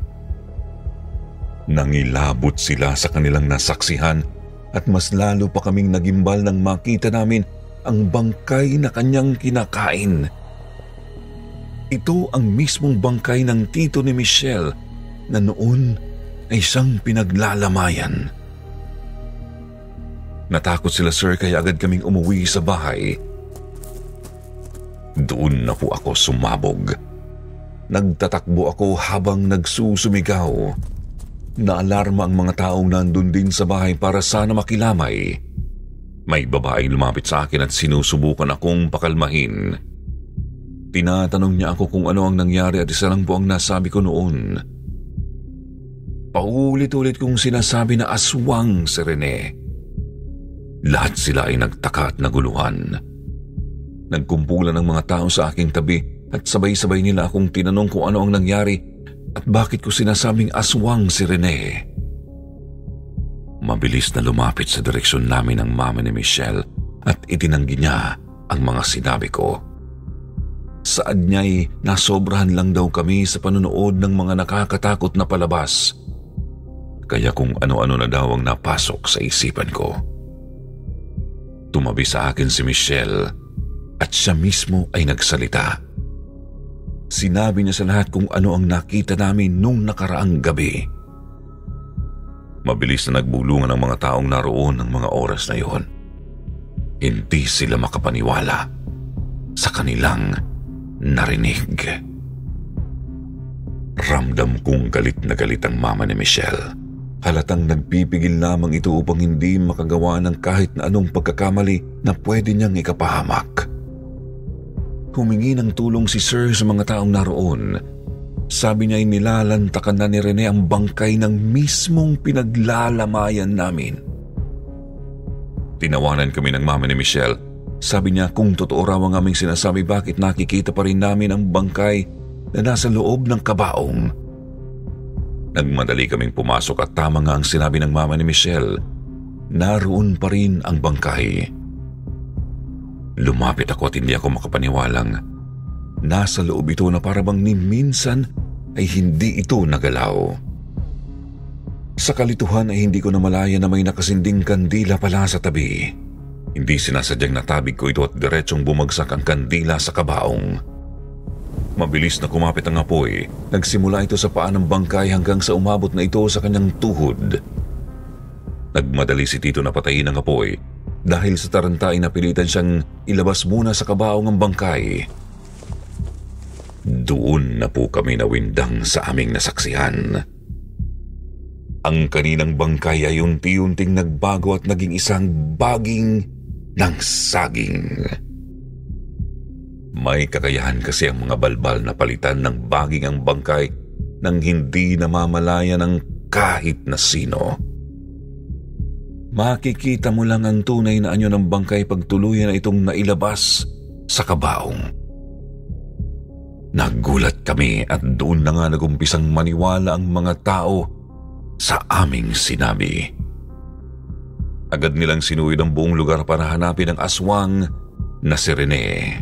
Nangilabot sila sa kanilang nasaksihan at mas lalo pa kaming nagimbal nang makita namin ang bangkay na kanyang kinakain. Ito ang mismong bangkay ng tito ni Michelle na noon ay siyang pinaglalamayan. Natakot sila sir kaya agad kaming umuwi sa bahay. Doon na po ako sumabog. Nagtatakbo ako habang nagsusumigaw. Naalarma ang mga taong nandun din sa bahay para sana makilamay. May babaeng lumapit sa akin at sinusubukan akong pakalmahin. Tinatanong niya ako kung ano ang nangyari at isa lang po ang nasabi ko noon. Paulit-ulit kong sinasabi na aswang si Rene. Lahat sila ay nagtaka at naguluhan. Nagkumpulan ng mga tao sa aking tabi at sabay-sabay nila akong tinanong kung ano ang nangyari at bakit ko sinasabing aswang si Rene. Mabilis na lumapit sa direksyon namin ang mama ni Michelle at itinanggi niya ang mga sinabi ko. Saad niya'y nasobrahan lang daw kami sa panonood ng mga nakakatakot na palabas. Kaya kung ano-ano na daw ang napasok sa isipan ko. Tumabi sa akin si Michelle at siya mismo ay nagsalita. Sinabi niya sa lahat kung ano ang nakita namin nung nakaraang gabi. Mabilis na nagbulungan ang mga taong naroon ng mga oras na iyon. Hindi sila makapaniwala sa kanilang narinig. Ramdam kong galit na galit ang mama ni Michelle. Halatang nagpipigil lamang ito upang hindi makagawa ng kahit na anong pagkakamali na pwede niyang ikapahamak. Humingi ng tulong si Sir sa mga taong naroon. Sabi niya ay nilalantakan na ni Rene ang bangkay ng mismong pinaglalamayan namin. Tinawanan kami ng mama ni Michelle Sabi niya kung totoo raw ang aming sinasabi, bakit nakikita pa rin namin ang bangkay na nasa loob ng kabaong. Nagmadali kaming pumasok at tama nga ang sinabi ng mama ni Michelle. Naroon pa rin ang bangkay. Lumapit ako at hindi ako makapaniwalang nasa loob ito na parabang ni minsan ay hindi ito nagalaw. Sa kalituhan ay hindi ko namalaya na may nakasinding kandila pala sa tabi. Hindi sinasadyang natabig ko ito at diretsong bumagsak ang kandila sa kabaong. Mabilis na kumapit ang apoy. Nagsimula ito sa paa ng bangkay hanggang sa umabot na ito sa kanyang tuhod. Nagmadali si Tito na patayin ang apoy. Dahil sa taranta ay napilitan siyang ilabas muna sa kabaong ang bangkay. Doon na po kami nawindang sa aming nasaksihan. Ang kaninang bangkay ay unti-unting nagbago at naging isang baging ng saging. May kakayahan kasi ang mga balbal na palitan ng baging ang bangkay nang hindi namamalaya ng kahit na sino. Makikita mo lang ang tunay na anyo ng bangkay pag tuluyan na itong nailabas sa kabaong. Nagulat kami at doon na nga nagumpisang maniwala ang mga tao sa aming sinabi. Agad nilang sinuwid ang buong lugar para hanapin ang aswang na si Rene.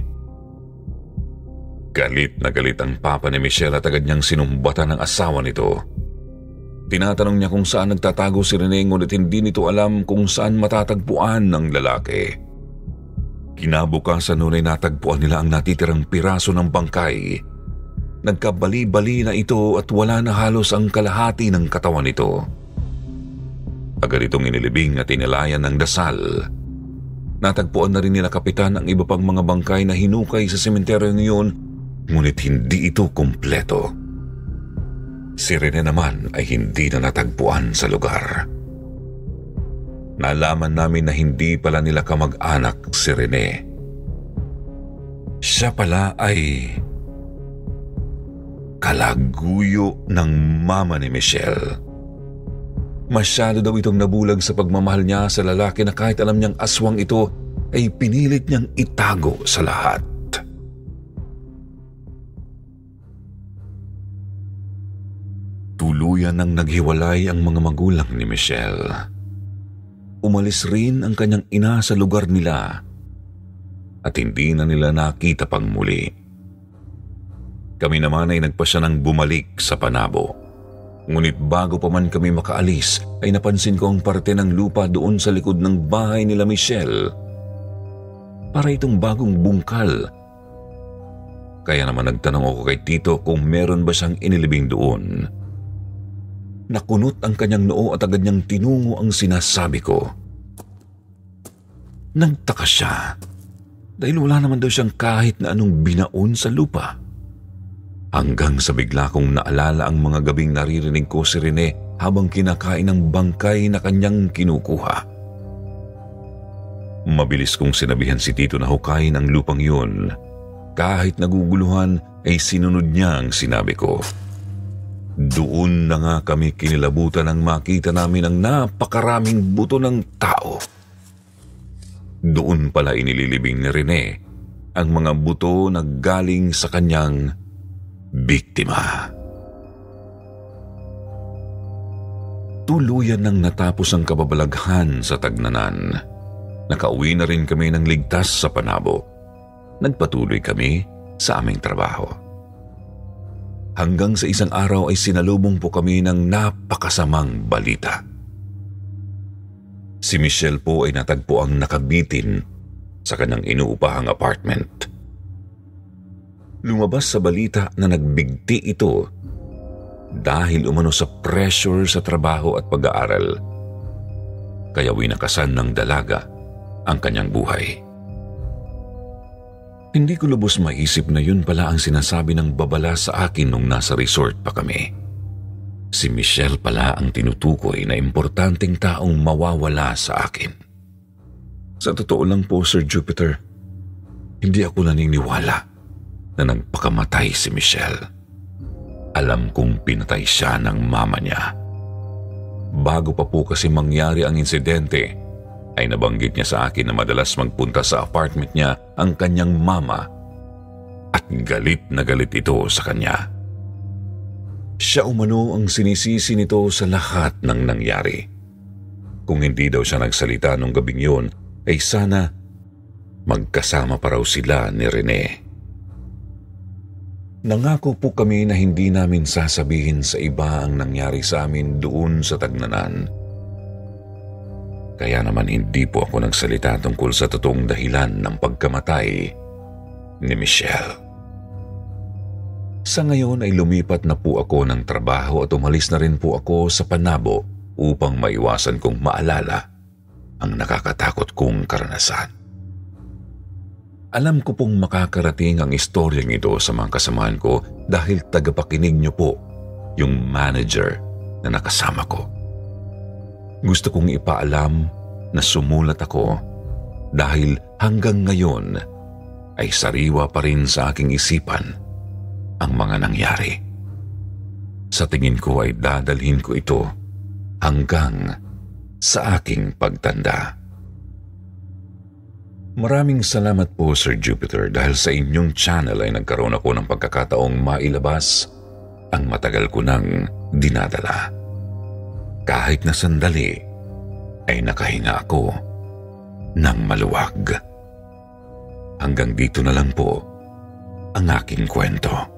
Galit na galit ang papa ni Michelle at agad niyang sinumbatan ng asawa nito. Tinatanong niya kung saan nagtatago si Rene ngunit hindi nito alam kung saan matatagpuan ng lalaki. Kinabukasan noon ay natagpuan nila ang natitirang piraso ng bangkay. Nagkabali-bali na ito at wala na halos ang kalahati ng katawan nito. Agad itong inilibing at inilayan ng dasal. Natagpuan na rin nila kapitan ang iba pang mga bangkay na hinukay sa sementeryo ngayon, ngunit hindi ito kumpleto. Si Rene naman ay hindi na natagpuan sa lugar. Nalaman namin na hindi pala nila kamag-anak si Rene. Siya pala ay kalaguyo ng mama ni Michelle. Masyado daw itong nabulag sa pagmamahal niya sa lalaki na kahit alam niyang aswang ito ay pinilit niyang itago sa lahat. Tuluyan nang naghiwalay ang mga magulang ni Michelle. Umalis rin ang kanyang ina sa lugar nila at hindi na nila nakita pang muli. Kami naman ay nagpasya ng bumalik sa Panabo. Ngunit bago pa man kami makaalis ay napansin ko ang parte ng lupa doon sa likod ng bahay nila Michelle. Para itong bagong bungkal. Kaya naman nagtanong ako kay Tito kung meron ba siyang inilibing doon. Nakunot ang kanyang noo at agad niyang tinungo ang sinasabi ko. Nagtaka siya dahil wala naman daw siyang kahit na anong binaon sa lupa. Hanggang sa bigla kong naalala ang mga gabing naririnig ko si Rene habang kinakain ng bangkay na kanyang kinukuha. Mabilis kong sinabihan si Tito na hukayin ang lupang yun. Kahit naguguluhan ay sinunod niya ang sinabi ko. Doon na nga kami kinilabutan nang makita namin ang napakaraming buto ng tao. Doon pala inililibing ni Rene ang mga buto na galing sa kanyang biktima. Tuluyan nang natapos ang kababalaghan sa Tagnanan. Nakauwi na rin kami ng ligtas sa Panabo. Nagpatuloy kami sa aming trabaho. Hanggang sa isang araw ay sinalubong po kami ng napakasamang balita. Si Michelle po ay natagpo ang nakabitin sa kanyang inuupahang apartment. Lumabas sa balita na nagbigti ito dahil umano sa pressure sa trabaho at pag-aaral. Kaya winakasan ng dalaga ang kanyang buhay. Hindi ko lubos maisip na yun pala ang sinasabi ng babala sa akin nung nasa resort pa kami. Si Michelle pala ang tinutukoy na importanteng taong mawawala sa akin. Sa totoo lang po, Sir Jupiter, hindi ako naniniwala na nagpakamatay si Michelle. Alam kong pinatay siya ng mama niya. Bago pa po kasi mangyari ang insidente, ay nabanggit niya sa akin na madalas magpunta sa apartment niya ang kanyang mama at galit na galit ito sa kanya. Siya umano ang sinisisi nito sa lahat ng nangyari. Kung hindi daw siya nagsalita nung gabing yun, ay sana magkasama pa raw sila ni Rene. Nangako po kami na hindi namin sasabihin sa iba ang nangyari sa amin doon sa tagnanan. Kaya naman hindi po ako nagsalita tungkol sa totoong dahilan ng pagkamatay ni Michelle. Sa ngayon ay lumipat na po ako ng trabaho at umalis na rin po ako sa Panabo upang maiwasan kong maalala ang nakakatakot kong karanasan. Alam ko pong makakarating ang istoryang ito sa mga kasamahan ko dahil tagapakinig niyo po yung manager na nakasama ko. Gusto kong ipaalam na sumulat ako dahil hanggang ngayon ay sariwa pa rin sa aking isipan ang mga nangyari. Sa tingin ko ay dadalhin ko ito hanggang sa aking pagtanda. Maraming salamat po, Sir Jupiter, dahil sa inyong channel ay nagkaroon ako ng pagkakataong mailabas ang matagal ko nang dinadala. Kahit na sandali, ay nakahinga ako ng maluwag. Hanggang dito na lang po ang aking kwento.